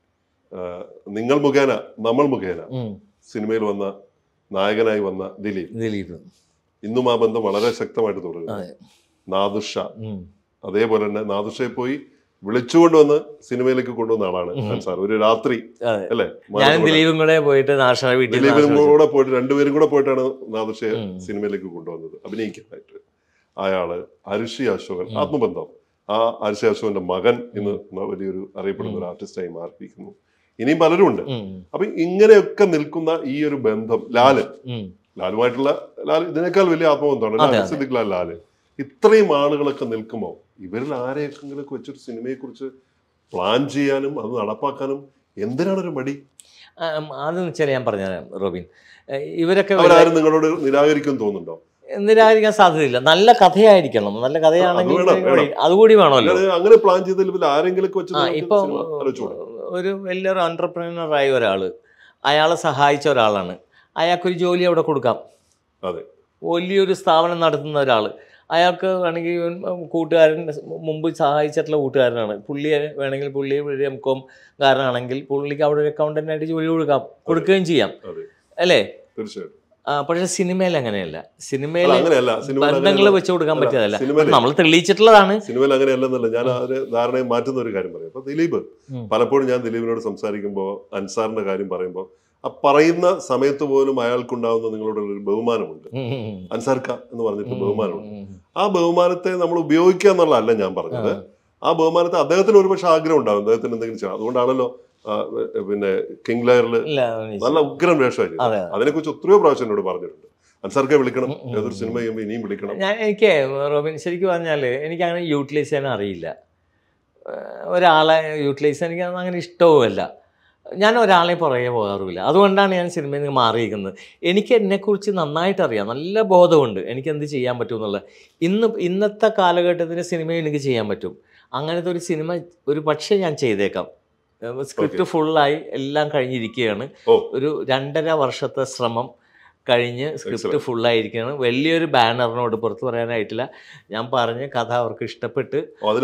നിങ്ങൾ മുഖേന, നമ്മൾ മുഖേന സിനിമയിൽ വന്ന നായകനായി വന്ന ദിലീപ്, ഇന്നും ആ ബന്ധം വളരെ ശക്തമായിട്ട് തുടരുന്നു. നാദുഷ, അതേപോലെ തന്നെ നാദുഷയെ പോയി വിളിച്ചുകൊണ്ടുവന്ന് സിനിമയിലേക്ക് കൊണ്ടുവന്ന ആളാണ് അൻസാർ. ഒരു രാത്രി അല്ലേ, ദിലീപും കൂടെ പോയിട്ട് രണ്ടുപേരും കൂടെ പോയിട്ടാണ് നാദുഷയെ സിനിമയിലേക്ക് കൊണ്ടുവന്നത് അഭിനയിക്കാനായിട്ട്. അയാള് അരിഷി അശോകൻ, ആത്മബന്ധം. ആ അരിഷി അശോകന്റെ മകൻ ഇന്ന് വലിയൊരു അറിയപ്പെടുന്ന ഒരു ആർട്ടിസ്റ്റായി മാറിയിരിക്കുന്നു. ഇനിയും പലരും ഉണ്ട്. അപ്പൊ ഇങ്ങനെയൊക്കെ നിൽക്കുന്ന ഈ ഒരു ബന്ധം, ലാലുമായിട്ടുള്ള ഇതിനേക്കാൾ വലിയ ആത്മബന്ധമാണ് സിദ്ദീഖ് ലാല്. ഇത്രയും ആളുകളൊക്കെ നിൽക്കുമ്പോൾ ഇവരിൽ ആരെയൊക്കെ വെച്ചൊരു സിനിമയെ കുറിച്ച് പ്ലാൻ ചെയ്യാനും അത് നടപ്പാക്കാനും എന്തിനാണൊരു മടി? അതെന്ന് വെച്ചാൽ ഞാൻ പറഞ്ഞുതരാം റോബിൻ, ഇവരൊക്കെ അവരാരും നിങ്ങളോട് നിരാകരിക്കും തോന്നുന്നുണ്ടോ? നിരാകരിക്കാൻ സാധ്യതയില്ല. നല്ല കഥയായിരിക്കണം. നല്ല കഥയാണെങ്കിൽ അതുകൂടി വേണമല്ലോ. അങ്ങനെ പ്ലാൻ ചെയ്തതിൽ ആരെങ്കിലും ഇപ്പൊ ഒരു വലിയൊരു എന്റർപ്രനറായ ഒരാള്, അയാളെ സഹായിച്ച ഒരാളാണ്, അയാൾക്കൊരു ജോലി അവിടെ കൊടുക്കാം. വലിയൊരു സ്ഥാപനം നടത്തുന്ന ഒരാൾ, അയാൾക്ക് വേണമെങ്കിൽ കൂട്ടുകാരൻ മുമ്പ് സഹായിച്ചിട്ടുള്ള കൂട്ടുകാരനാണ്, പുള്ളിയെ വേണമെങ്കിൽ പുള്ളി ഒരു MCOM കാരനാണെങ്കിൽ പുള്ളിക്ക് അവിടെ ഒരു അക്കൗണ്ടന്റായിട്ട് ജോലി കൊടുക്കുകയും ചെയ്യാം, അല്ലേ? തീർച്ചയായിട്ടും. പക്ഷെ സിനിമയിൽ അങ്ങനെയല്ല. സിനിമയിൽ ബന്ധങ്ങൾ വെച്ച് കൊടുക്കാൻ പറ്റിയതല്ല, നമ്മൾ തെളിയിച്ചിട്ടുള്ളതാണ്. സിനിമയിൽ അങ്ങനെയല്ലെന്നല്ല, ഞാൻ അതിന് ധാരണയെ മാറ്റുന്ന ഒരു കാര്യം പറയാം. അപ്പൊ ദിലീപ്, പലപ്പോഴും ഞാൻ ദിലീപിനോട് സംസാരിക്കുമ്പോൾ അൻസാറിന്റെ കാര്യം പറയുമ്പോൾ ആ പറയുന്ന സമയത്ത് പോലും അയാൾക്കുണ്ടാവുന്ന നിങ്ങളുടെ ഒരു ബഹുമാനമുണ്ട്. അൻസാർക്ക എന്ന് പറഞ്ഞിട്ട് ബഹുമാനമുണ്ട്. ആ ബഹുമാനത്തെ നമ്മൾ ഉപയോഗിക്കുക എന്നുള്ളതല്ല ഞാൻ പറഞ്ഞത്. ആ ബഹുമാനത്തെ അദ്ദേഹത്തിന് ഒരുപക്ഷെ ആഗ്രഹം ഉണ്ടാവും, അദ്ദേഹത്തിന് എന്തെങ്കിലും ചെയ്യാം. അതുകൊണ്ടാണല്ലോ പിന്നെ കിങ് ലയറിൽ നല്ല ഉഗ്രം വേഷമായിരുന്നു. അതിനെക്കുറിച്ച് ഒത്തിരിയോ പ്രാവശ്യം എന്നോട് പറഞ്ഞിട്ടുണ്ട്. അൻസാർക്കെ വിളിക്കണം, ഏതൊരു സിനിമ ചെയ്യുമ്പോൾ ഇനിയും വിളിക്കണം. എനിക്ക് റോബിൻ ശരിക്കും പറഞ്ഞാൽ എനിക്ക് അങ്ങനെ യൂട്ടിലൈസ് ചെയ്യാൻ അറിയില്ല. ഒരാളെ യൂട്ടിലൈസ് ചെയ്യാൻ എനിക്ക് അങ്ങനെ ഇഷ്ടവുമല്ല. ഞാൻ ഒരാളെ പുറകെ പോകാറുമില്ല. അതുകൊണ്ടാണ് ഞാൻ സിനിമയിൽ നിന്ന് മാറിയിരിക്കുന്നത്. എനിക്ക് എന്നെക്കുറിച്ച് നന്നായിട്ട് അറിയാം, നല്ല ബോധമുണ്ട് എനിക്ക് എന്ത് ചെയ്യാൻ പറ്റും എന്നുള്ളത്. ഇന്നത്തെ കാലഘട്ടത്തിന് സിനിമ എനിക്ക് ചെയ്യാൻ പറ്റും. അങ്ങനത്തെ ഒരു സിനിമ ഒരു പക്ഷേ ഞാൻ ചെയ്തേക്കാം. സ്ക്രിപ്റ്റ് ഫുള്ളായി എല്ലാം കഴിഞ്ഞിരിക്കുകയാണ്. ഒരു 2.5 വർഷത്തെ ശ്രമം കഴിഞ്ഞ് സ്ക്രിപ്റ്റ് ഫുള്ളായിരിക്കുകയാണ്. വലിയൊരു ബാനറിനോട് പുറത്ത് പറയാനായിട്ടില്ല. ഞാൻ പറഞ്ഞ കഥ അവർക്ക് ഇഷ്ടപ്പെട്ട്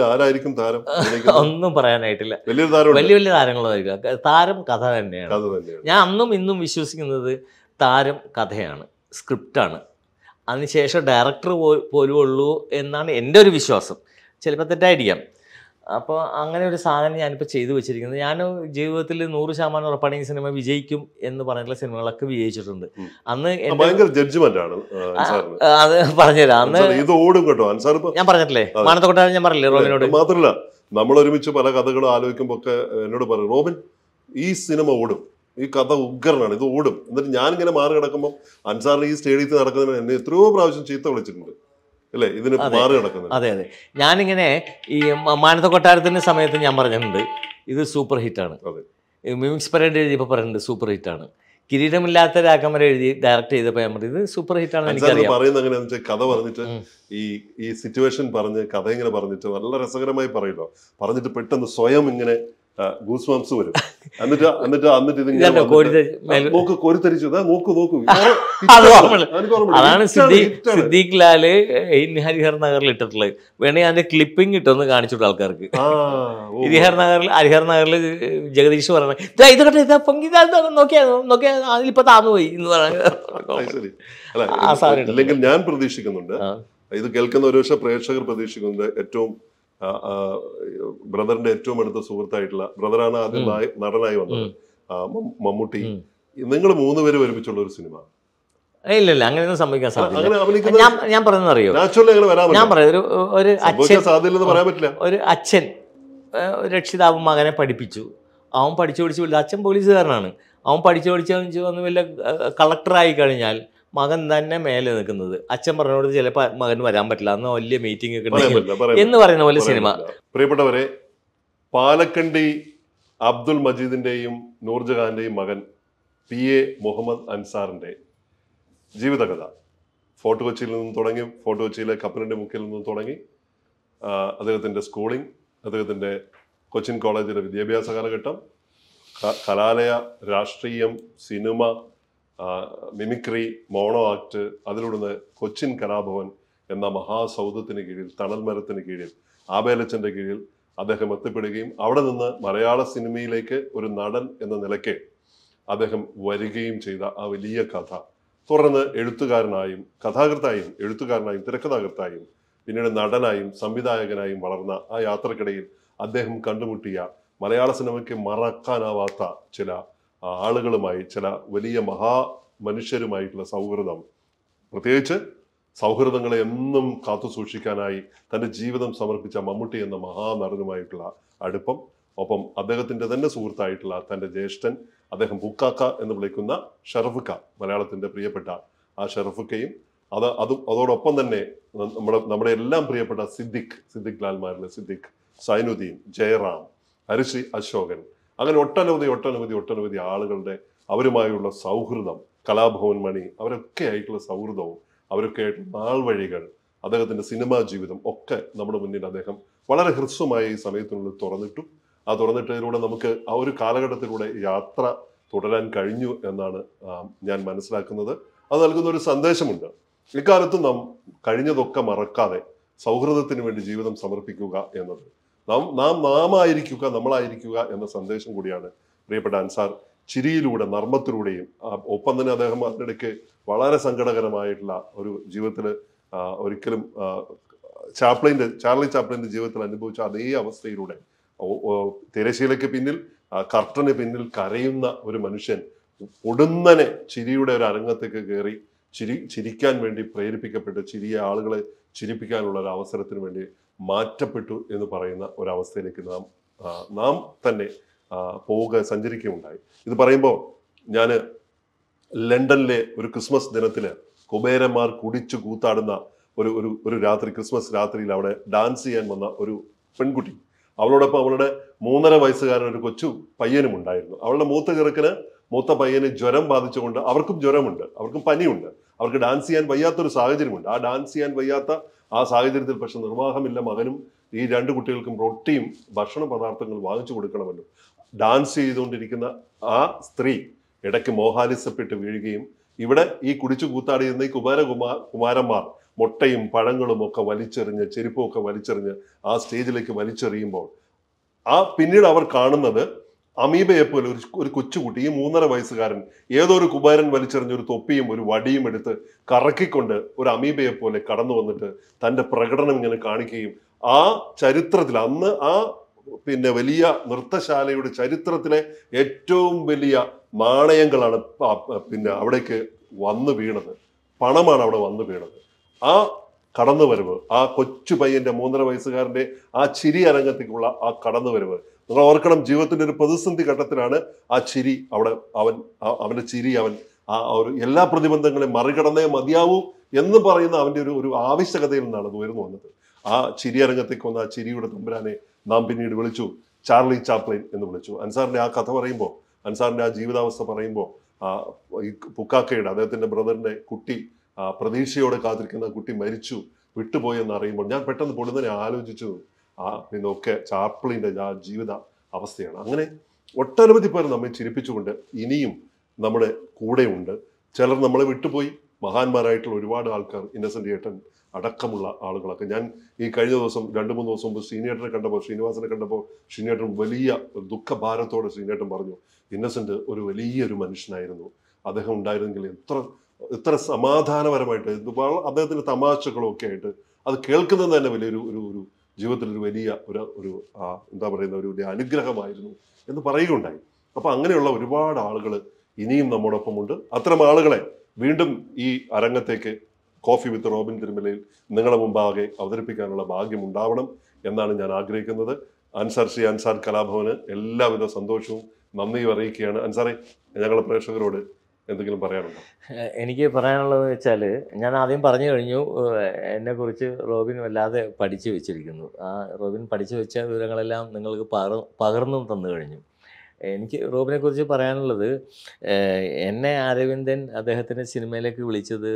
ഒന്നും പറയാനായിട്ടില്ല. വലിയ വലിയ താരങ്ങളായിരിക്കും. താരം കഥ തന്നെയാണ്. ഞാൻ അന്നും ഇന്നും വിശ്വസിക്കുന്നത് താരം കഥയാണ്, സ്ക്രിപ്റ്റാണ്. അതിനുശേഷം ഡയറക്ടർ പോലും ഉള്ളൂ എന്നാണ് എൻ്റെ ഒരു വിശ്വാസം. ചിലപ്പോൾ തെറ്റായിരിക്കാം. അപ്പോൾ അങ്ങനെ ഒരു സാധനം ഞാനിപ്പോൾ ചെയ്തു വെച്ചിരിക്കുന്നത്. ഞാൻ ജീവിതത്തിൽ 100% ഉറപ്പാണ് ഈ സിനിമ വിജയിക്കും എന്ന് പറഞ്ഞിട്ടുള്ള സിനിമകളൊക്കെ വിജയിച്ചിട്ടുണ്ട്. അന്ന് ഭയങ്കര ജഡ്ജ്മെന്റ് ആണ് അത് പറഞ്ഞുതരാം. അന്ന് ഇത് ഓടും കേട്ടോ. അൻസാർ ഞാൻ പറഞ്ഞിട്ടില്ലേ, മാനന്തവാടി ഞാൻ പറഞ്ഞില്ലേ റോബിനോട്. മാത്രമല്ല നമ്മൾ ഒരുമിച്ച് പല കഥകളും ആലോചിക്കുമ്പോൾ ഒക്കെ എന്നോട് പറയും, റോബിൻ ഈ സിനിമ ഓടും, ഈ കഥ ഉഗ്രനാണ്, ഇത് ഓടും. എന്നിട്ട് ഞാനിങ്ങനെ മാറി കിടക്കുമ്പോൾ അൻസാറിന് ഈ സ്റ്റേഡിയത്തിൽ നടക്കുന്നതിന് എന്നെ എത്രയോ പ്രാവശ്യം ചീത്ത വിളിച്ചിട്ടുണ്ട് അല്ലേ, ഇതിന് മാറി കിടക്കുന്നത്. അതെ അതെ, ഞാനിങ്ങനെ ഈ മാനത്ത കൊട്ടാരത്തിൻ്റെ സമയത്ത് ഞാൻ പറഞ്ഞിട്ടുണ്ട് ഇത് സൂപ്പർ ഹിറ്റാണ്. മിമിക്സ് പരേഡ് എഴുതിയപ്പോൾ പറഞ്ഞിട്ടുണ്ട് സൂപ്പർ ഹിറ്റാണ്. കിരീടമില്ലാത്ത രാഘവൻ എഴുതി ഡയറക്ട് ചെയ്തപ്പോൾ ഞാൻ പറഞ്ഞത് ഇത് സൂപ്പർ ഹിറ്റാണ്. എനിക്കറിയാം പറയുന്നത് എങ്ങനെയാണെന്ന് വെച്ചാൽ കഥ പറഞ്ഞിട്ട് ഈ സിറ്റുവേഷൻ പറഞ്ഞ് കഥ ഇങ്ങനെ പറഞ്ഞിട്ട് നല്ല രസകരമായി പറയല്ലോ, പറഞ്ഞിട്ട് പെട്ടെന്ന് സ്വയം ഇങ്ങനെ ഗൂസ് ബംസ് വരും. എന്നിട്ട് നോക്ക് കോരിത്തരിച്ചു നോക്കൂ. അതാണ് സിദ്ദീഖ് ലാല് ഹരിഹർ നഗറിൽ ഇട്ടിട്ടുള്ളത്. വേണമെങ്കിൽ അതിന്റെ ക്ലിപ്പിംഗ് ഇട്ടൊന്ന് കാണിച്ചിട്ടു ആൾക്കാർക്ക്. ഹരിഹർ നഗറിൽ ജഗദീഷ് പറഞ്ഞത് ഇതൊക്കെ നോക്കിയാ അതിലിപ്പോ താന്നു പോയി എന്ന് അല്ലെങ്കിൽ ഞാൻ പ്രതീക്ഷിക്കുന്നുണ്ട്, ഇത് കേൾക്കുന്ന ഒരു പക്ഷേ പ്രേക്ഷകർ പ്രതീക്ഷിക്കുന്നുണ്ട്, ഏറ്റവും ബ്രദറിന്റെ ഏറ്റവും അടുത്ത സുഹൃത്തായിട്ടുള്ള ബ്രദറാണ് ആദ്യം നടനായി വന്നത് മമ്മൂട്ടി, നിങ്ങൾ 3 പേര് ഒരുമിച്ചുള്ള ഒരു സിനിമ. ഇല്ല അങ്ങനെയൊന്നും സംഭവിക്കാൻ സാധ്യത. ഞാൻ പറയുന്നത് അറിയോ, ഞാൻ പറയാം, ഒരു അച്ഛൻ രക്ഷിതാവ് മകനെ പഠിപ്പിച്ചു. അവൻ പഠിച്ചു അച്ഛൻ പോലീസുകാരനാണ്. അവൻ പഠിച്ചു വന്ന് വല്ല കളക്ടറായി കഴിഞ്ഞാൽ മകൻ തന്നെ മേലെ നിൽക്കുന്നത്. അച്ഛൻ പറഞ്ഞോട് ചിലപ്പോൾ മകൻ വരാൻ പറ്റില്ല, അന്ന് വലിയ മീറ്റിംഗ് ഒക്കെ എന്ന് പറയുന്ന പോലെ സിനിമ. പ്രിയപ്പെട്ടവരെ, പാലക്കണ്ടി അബ്ദുൽ മജീദിന്റെയും നൂർജഹാന്റെയും മകൻ PA മുഹമ്മദ് അൻസാറിന്റെ ജീവിതകഥ ഫോർട്ട് കൊച്ചിയിൽ നിന്നും തുടങ്ങി, ഫോർട്ട് കൊച്ചിയിലെ കപ്പലിന്റെ മുക്കിൽ നിന്നും തുടങ്ങി അദ്ദേഹത്തിന്റെ സ്കൂളിംഗ്, അദ്ദേഹത്തിന്റെ കൊച്ചിൻ കോളേജിലെ വിദ്യാഭ്യാസ കാലഘട്ടം, കലാലയ, രാഷ്ട്രീയം, സിനിമ, മിമിക്രി, മോണോ ആക്ട്, അതിലൂടെ കൊച്ചിൻ കലാഭവൻ എന്ന മഹാസൗധത്തിന് കീഴിൽ, തണൽ മരത്തിന് കീഴിൽ, ആബേലച്ചന്റെ കീഴിൽ അദ്ദേഹം എത്തിപ്പെടുകയും അവിടെ നിന്ന് മലയാള സിനിമയിലേക്ക് ഒരു നടൻ എന്ന നിലയ്ക്ക് അദ്ദേഹം വരികയും ചെയ്ത ആ വലിയ കഥ, തുടർന്ന് എഴുത്തുകാരനായും കഥാകൃത്തായും എഴുത്തുകാരനായും തിരക്കഥാകൃത്തായും പിന്നീട് നടനായും സംവിധായകനായും വളർന്ന ആ യാത്രക്കിടയിൽ അദ്ദേഹം കണ്ടുമുട്ടിയ മലയാള സിനിമയ്ക്ക് മറക്കാനാവാത്ത ചില ആളുകളുമായി, ചില വലിയ മനുഷ്യരുമായിട്ടുള്ള സൗഹൃദം, പ്രത്യേകിച്ച് സൗഹൃദങ്ങളെ എന്നും കാത്തു സൂക്ഷിക്കാനായി തൻ്റെ ജീവിതം സമർപ്പിച്ച മമ്മൂട്ടി എന്ന മഹാനടനുമായിട്ടുള്ള അടുപ്പം, ഒപ്പം അദ്ദേഹത്തിൻ്റെ തന്നെ സുഹൃത്തായിട്ടുള്ള തൻ്റെ ജ്യേഷ്ഠൻ, അദ്ദേഹം ബുക്കാക്ക എന്ന് വിളിക്കുന്ന ഷറഫുക്ക, മലയാളത്തിൻ്റെ പ്രിയപ്പെട്ട ആ ഷറഫുക്കയും, അതോടൊപ്പം തന്നെ നമ്മുടെ എല്ലാം പ്രിയപ്പെട്ട സിദ്ദിഖ് ലാൽമാരിലെ സിദ്ദിഖ്, സൈനുദ്ദീൻ, ജയറാം, ഹരിശ്രീ അശോകൻ, അങ്ങനെ ഒട്ടനവധി ആളുകളുടെ അവരുമായുള്ള സൗഹൃദം, കലാഭവൻ മണി, അവരൊക്കെ ആയിട്ടുള്ള സൗഹൃദവും അവരൊക്കെ ആയിട്ടുള്ള നാൾ വഴികൾ, അദ്ദേഹത്തിൻ്റെ സിനിമാ ജീവിതം ഒക്കെ നമ്മുടെ മുന്നിൽ അദ്ദേഹം വളരെ ഹ്രസ്വമായ ഈ സമയത്തിനുള്ളിൽ തുറന്നിട്ടു. ആ തുറന്നിട്ടതിലൂടെ നമുക്ക് ആ ഒരു കാലഘട്ടത്തിലൂടെ യാത്ര തുടരാൻ കഴിഞ്ഞു എന്നാണ് ഞാൻ മനസ്സിലാക്കുന്നത്. അത് നൽകുന്ന ഒരു സന്ദേശമുണ്ട്. ഇക്കാലത്ത് നാം കഴിഞ്ഞതൊക്കെ മറക്കാതെ സൗഹൃദത്തിന് വേണ്ടി ജീവിതം സമർപ്പിക്കുക എന്നത്, നാമായിരിക്കുക, നമ്മളായിരിക്കുക എന്ന സന്ദേശം കൂടിയാണ് പ്രിയപ്പെട്ട അൻസാർ ചിരിയിലൂടെ, നർമ്മത്തിലൂടെയും, ഒപ്പം തന്നെ അദ്ദേഹം അതിനിടയ്ക്ക് വളരെ സങ്കടകരമായിട്ടുള്ള ഒരു ജീവിതത്തിൽ ഒരിക്കലും ചാർലി ചാപ്ലിന്റെ ജീവിതത്തിൽ അനുഭവിച്ച അതേ അവസ്ഥയിലൂടെ തിരശീലയ്ക്ക് പിന്നിൽ, കർട്ടന് പിന്നിൽ കരയുന്ന ഒരു മനുഷ്യൻ പൊടുന്നനെ ചിരിയുടെ ഒരു അരങ്ങത്തേക്ക് കയറി ചിരിക്കാൻ വേണ്ടി പ്രേരിപ്പിക്കപ്പെട്ട് ആളുകളെ ചിരിപ്പിക്കാനുള്ള ഒരു അവസരത്തിന് വേണ്ടി മാറ്റപ്പെട്ടു എന്ന് പറയുന്ന ഒരവസ്ഥയിലേക്ക് നാം തന്നെ സഞ്ചരിക്കുകയുണ്ടായി. ഇത് പറയുമ്പോൾ ഞാൻ ലണ്ടനിലെ ഒരു ക്രിസ്മസ് ദിനത്തില് കുബേരന്മാർ കുടിച്ചു കൂത്താടുന്ന ഒരു രാത്രി, ക്രിസ്മസ് രാത്രിയിൽ അവിടെ ഡാൻസ് ചെയ്യാൻ വന്ന ഒരു പെൺകുട്ടി, അവളോടൊപ്പം അവളുടെ 3.5 വയസ്സുകാരൻ ഒരു കൊച്ചു പയ്യനും ഉണ്ടായിരുന്നു. അവളുടെ മൂത്ത പയ്യന് ജ്വരം ബാധിച്ചുകൊണ്ട്, അവർക്കും ജ്വരമുണ്ട്, അവർക്കും പനിയുണ്ട്, അവർക്ക് ഡാൻസ് ചെയ്യാൻ വയ്യാത്തൊരു സാഹചര്യമുണ്ട്. ആ ഡാൻസ് ചെയ്യാൻ വയ്യാത്ത ആ സാഹചര്യത്തിൽ പക്ഷെ നിർവാഹമില്ല, മകനും ഈ 2 കുട്ടികൾക്കും റൊട്ടിയും ഭക്ഷണ പദാർത്ഥങ്ങൾ വാങ്ങിച്ചു കൊടുക്കണമല്ലോ. ഡാൻസ് ചെയ്തുകൊണ്ടിരിക്കുന്ന ആ സ്ത്രീ ഇടയ്ക്ക് മോഹാലിസപ്പെട്ട് വീഴുകയും ഇവിടെ ഈ കുടിച്ചു കൂത്താടിയുന്ന ഈ കുമാരന്മാർ മുട്ടയും പഴങ്ങളും ഒക്കെ വലിച്ചെറിഞ്ഞ്, ചെരുപ്പും ഒക്കെ വലിച്ചെറിഞ്ഞ് ആ സ്റ്റേജിലേക്ക് വലിച്ചെറിയുമ്പോൾ പിന്നീട് അവർ കാണുന്നത് അമീബയെ പോലെ ഒരു കൊച്ചുകുട്ടി, ഈ 3.5 വയസ്സുകാരൻ ഏതോ ഒരു കുബാരൻ വലിച്ചെറിഞ്ഞ ഒരു തൊപ്പിയും ഒരു വടിയും എടുത്ത് കറക്കിക്കൊണ്ട് ഒരു അമീബയെ പോലെ കടന്നു വന്നിട്ട് തൻ്റെ പ്രകടനം ഇങ്ങനെ കാണിക്കുകയും ആ ചരിത്രത്തിൽ അന്ന് ആ പിന്നെ വലിയ നൃത്തശാലയുടെ ചരിത്രത്തിലെ ഏറ്റവും വലിയ നാണയങ്ങളാണ് പിന്നെ അവിടേക്ക് വന്നു വീണത്. പണമാണ് അവിടെ വന്നു വീണത്. ആ കടന്നുവരവ്, ആ കൊച്ചു പയ്യന്റെ 3.5 വയസ്സുകാരന്റെ ആ ചിരി അരങ്ങത്തേക്കുള്ള ആ കടന്നുവരവ്, നിങ്ങൾ ഓർക്കണം, ജീവിതത്തിന്റെ ഒരു പ്രതിസന്ധി ഘട്ടത്തിലാണ് ആ ചിരി അവിടെ അവന്റെ ചിരി അവൻ ആ ഒരു എല്ലാ പ്രതിബന്ധങ്ങളെയും മറികടന്നേ മതിയാവൂ എന്ന് പറയുന്ന അവന്റെ ഒരു ആവശ്യകതയിൽ നിന്നാണ് അത് ഉയർന്നു വന്നത്. ആ ചിരി അരങ്ങത്തേക്ക് വന്ന ആ ചിരിയുടെ തമ്പുരാനെ നാം പിന്നീട് വിളിച്ചു ചാർലി ചാപ്ലിൻ എന്ന് വിളിച്ചു. അൻസാറിന്റെ ആ കഥ പറയുമ്പോൾ, അൻസാറിന്റെ ആ ജീവിതാവസ്ഥ പറയുമ്പോൾ, ഈ പുക്കാക്കയുടെ അദ്ദേഹത്തിന്റെ ബ്രദറിന്റെ കുട്ടി പ്രതീക്ഷയോടെ കാത്തിരിക്കുന്ന കുട്ടി മരിച്ചു വിട്ടുപോയി എന്ന് അറിയുമ്പോൾ ഞാൻ പെട്ടെന്ന് പൊടുന്നതിനെ ആലോചിച്ചു പിന്നെ ഒക്കെ ചാപ്ലിന്റെ ആ ജീവിത അവസ്ഥയാണ്. അങ്ങനെ ഒട്ടനവധി പേർ നമ്മെ ചിരിപ്പിച്ചുകൊണ്ട് ഇനിയും നമ്മുടെ കൂടെയുണ്ട്. ചിലർ നമ്മളെ വിട്ടുപോയി, മഹാന്മാരായിട്ടുള്ള ഒരുപാട് ആൾക്കാർ, ഇന്നസെന്റ് ഏട്ടൻ അടക്കമുള്ള ആളുകളൊക്കെ. ഞാൻ ഈ കഴിഞ്ഞ ദിവസം 2-3 ദിവസം മുമ്പ് ശ്രീനേട്ടനെ കണ്ടപ്പോൾ, ശ്രീനിവാസനെ കണ്ടപ്പോൾ, ശ്രീനേട്ടൻ വലിയ ദുഃഖഭാരത്തോടെ ശ്രീനേട്ടൻ പറഞ്ഞു, ഇന്നസെന്റ് ഒരു വലിയൊരു മനുഷ്യനായിരുന്നു, അദ്ദേഹം ഉണ്ടായിരുന്നെങ്കിൽ എത്ര സമാധാനപരമായിട്ട്, അദ്ദേഹത്തിന്റെ തമാശകളും ഒക്കെ ആയിട്ട് അത് കേൾക്കുന്നത് തന്നെ വലിയൊരു ഒരു ജീവിതത്തിൽ ഒരു വലിയ ഒരു എന്താ പറയുന്ന ഒരു വലിയ അനുഗ്രഹമായിരുന്നു എന്ന് പറയുകയുണ്ടായി. അപ്പൊ അങ്ങനെയുള്ള ഒരുപാട് ആളുകൾ ഇനിയും നമ്മോടൊപ്പമുണ്ട്. അത്തരം ആളുകളെ വീണ്ടും ഈ അരങ്ങത്തേക്ക് കോഫി വിത്ത് റോബിൻ തിരുമലയിൽ നിങ്ങളുടെ മുമ്പാകെ അവതരിപ്പിക്കാനുള്ള ഭാഗ്യം ഉണ്ടാവണം എന്നാണ് ഞാൻ ആഗ്രഹിക്കുന്നത്. ശ്രീ അൻസാർ കലാഭവന് എല്ലാവിധ സന്തോഷവും നന്ദിയും അറിയിക്കുകയാണ്. അൻസാറെ, ഞങ്ങളുടെ പ്രേക്ഷകരോട് എന്തെങ്കിലും പറയാനുണ്ടോ? എനിക്ക് പറയാനുള്ളതെന്ന് വെച്ചാൽ, ഞാൻ ആദ്യം പറഞ്ഞു കഴിഞ്ഞു, എന്നെക്കുറിച്ച് റോബിൻ വല്ലാതെ പഠിച്ചു വെച്ചിരിക്കുന്നു. ആ റോബിൻ പഠിച്ചു വെച്ച വിവരങ്ങളെല്ലാം നിങ്ങൾക്ക് പകർന്നും തന്നു കഴിഞ്ഞു. എനിക്ക് റോബിനെക്കുറിച്ച് പറയാനുള്ളത്, എന്നെ അരവിന്ദൻ അദ്ദേഹത്തിൻ്റെ സിനിമയിലേക്ക് വിളിച്ചത്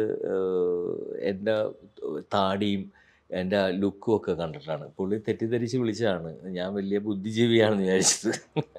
എൻ്റെ താടിയും എൻ്റെ ലുക്കും ഒക്കെ കണ്ടിട്ടാണ്. പുള്ളി തെറ്റിദ്ധരിച്ച് വിളിച്ചതാണ്. ഞാൻ വലിയ ബുദ്ധിജീവിയാണെന്ന് വിചാരിച്ചത്.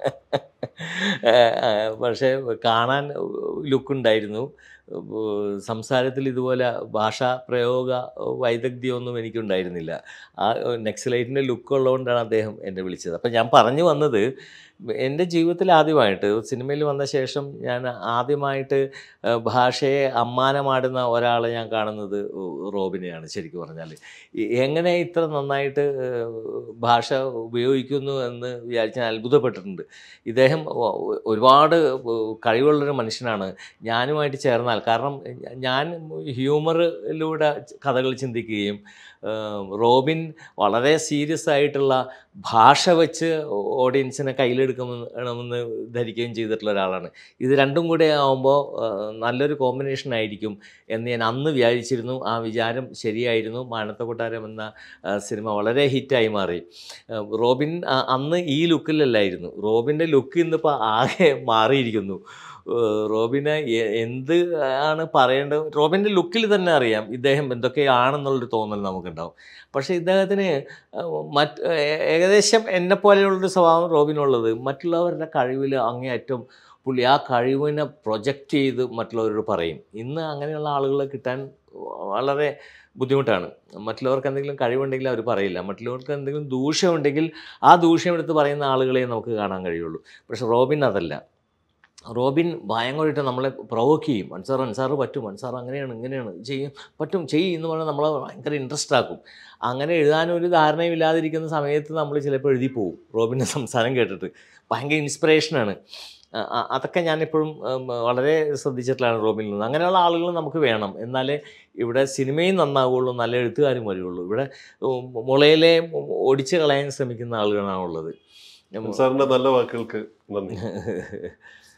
പക്ഷേ കാണാൻ ലുക്കുണ്ടായിരുന്നു. സംസാരത്തിൽ ഇതുപോലെ ഭാഷാ പ്രയോഗ വൈദഗ്ധ്യമൊന്നും എനിക്കുണ്ടായിരുന്നില്ല. ആ നെക്സലൈറ്റിൻ്റെ ലുക്കുള്ളതുകൊണ്ടാണ് അദ്ദേഹം എന്നെ വിളിച്ചത്. അപ്പം ഞാൻ പറഞ്ഞു വന്നത്, എൻ്റെ ജീവിതത്തിൽ ആദ്യമായിട്ട് സിനിമയിൽ വന്ന ശേഷം ഞാൻ ആദ്യമായിട്ട് ഭാഷയെ അമ്മാനമാടുന്ന ഒരാളെ ഞാൻ കാണുന്നത് റോബിനെയാണ്. ശരിക്കും പറഞ്ഞാൽ എങ്ങനെ ഇത്ര നന്നായിട്ട് ഭാഷ ഉപയോഗിക്കുന്നു എന്ന് വിചാരിച്ച് ഞാൻ അത്ഭുതപ്പെട്ടിട്ടുണ്ട്. ഇദ്ദേഹം ഒരുപാട് കഴിവുള്ളൊരു മനുഷ്യനാണ്. ഞാനുമായിട്ട് ചേർന്നാൽ, കാരണം ഞാൻ ഹ്യൂമറിലൂടെ കഥകൾ ചിന്തിക്കുകയും റോബിൻ വളരെ സീരിയസ് ആയിട്ടുള്ള ഭാഷ വെച്ച് ഓഡിയൻസിനെ കയ്യിലെടുക്കണമെന്ന് ധരിക്കുകയും ചെയ്തിട്ടുള്ള ഒരാളാണ്. ഇത് രണ്ടും കൂടെ ആകുമ്പോൾ നല്ലൊരു കോമ്പിനേഷൻ ആയിരിക്കും എന്ന് ഞാൻ അന്ന് വിചാരിച്ചിരുന്നു. ആ വിചാരം ശരിയായിരുന്നു. മാനത്തെ കൊട്ടാരം എന്ന സിനിമ വളരെ ഹിറ്റായി മാറി. റോബിൻ അന്ന് ഈ ലുക്കിലല്ലായിരുന്നു. റോബിൻ്റെ ലുക്ക് ഇന്നിപ്പോൾ ആകെ മാറിയിരിക്കുന്നു. റോബിനെ എന്ത് ആണ് പറയേണ്ടത്, റോബിൻ്റെ ലുക്കിൽ തന്നെ അറിയാം ഇദ്ദേഹം എന്തൊക്കെയാണെന്നുള്ളൊരു തോന്നൽ നമുക്കുണ്ടാവും. പക്ഷേ ഇദ്ദേഹത്തിന് ഏകദേശം എന്നെപ്പോലെയുള്ളൊരു സ്വഭാവം റോബിനുള്ളത്. മറ്റുള്ളവരുടെ കഴിവിൽ അങ്ങേയറ്റം പുള്ളി ആ കഴിവിനെ പ്രൊജക്റ്റ് ചെയ്ത് മറ്റുള്ളവരോട് പറയും. ഇന്ന് അങ്ങനെയുള്ള ആളുകളെ കിട്ടാൻ വളരെ ബുദ്ധിമുട്ടാണ്. മറ്റുള്ളവർക്ക് എന്തെങ്കിലും കഴിവുണ്ടെങ്കിൽ അവർ പറയില്ല. മറ്റുള്ളവർക്ക് എന്തെങ്കിലും ദൂഷ്യമുണ്ടെങ്കിൽ ആ ദൂഷ്യം എടുത്ത് പറയുന്ന ആളുകളെ നമുക്ക് കാണാൻ കഴിയുള്ളൂ. പക്ഷേ റോബിൻ അതല്ല. റോബിൻ ഭയങ്കരമായിട്ട് നമ്മളെ പ്രൊവോക്ക് ചെയ്യും. അൻസാർ പറ്റും, അൻസാർ അങ്ങനെയാണ് ഇങ്ങനെയാണ് ചെയ്യും, പറ്റും എന്ന് പറഞ്ഞാൽ നമ്മളെ ഭയങ്കര ഇൻട്രസ്റ്റ് ആക്കും. അങ്ങനെ എഴുതാനൊരു ധാരണയും ഇല്ലാതിരിക്കുന്ന സമയത്ത് നമ്മൾ ചിലപ്പോൾ എഴുതി പോകും. റോബിൻ്റെ സംസാരം കേട്ടിട്ട് ഭയങ്കര ഇൻസ്പിറേഷനാണ്. അതൊക്കെ ഞാനിപ്പോഴും വളരെ ശ്രദ്ധിച്ചിട്ടുള്ളതാണ് റോബിനിൽ നിന്ന്. അങ്ങനെയുള്ള ആളുകൾ നമുക്ക് വേണം. എന്നാലേ ഇവിടെ സിനിമയും നന്നാവുകയുള്ളൂ, നല്ല എഴുത്തുകാരും വരികയുള്ളൂ. ഇവിടെ മുളയിലെ ഒടിച്ച് കളയാൻ ശ്രമിക്കുന്ന ആളുകളാണുള്ളത്. സാറിൻ്റെ നല്ല വാക്കുകൾക്ക് നന്ദി.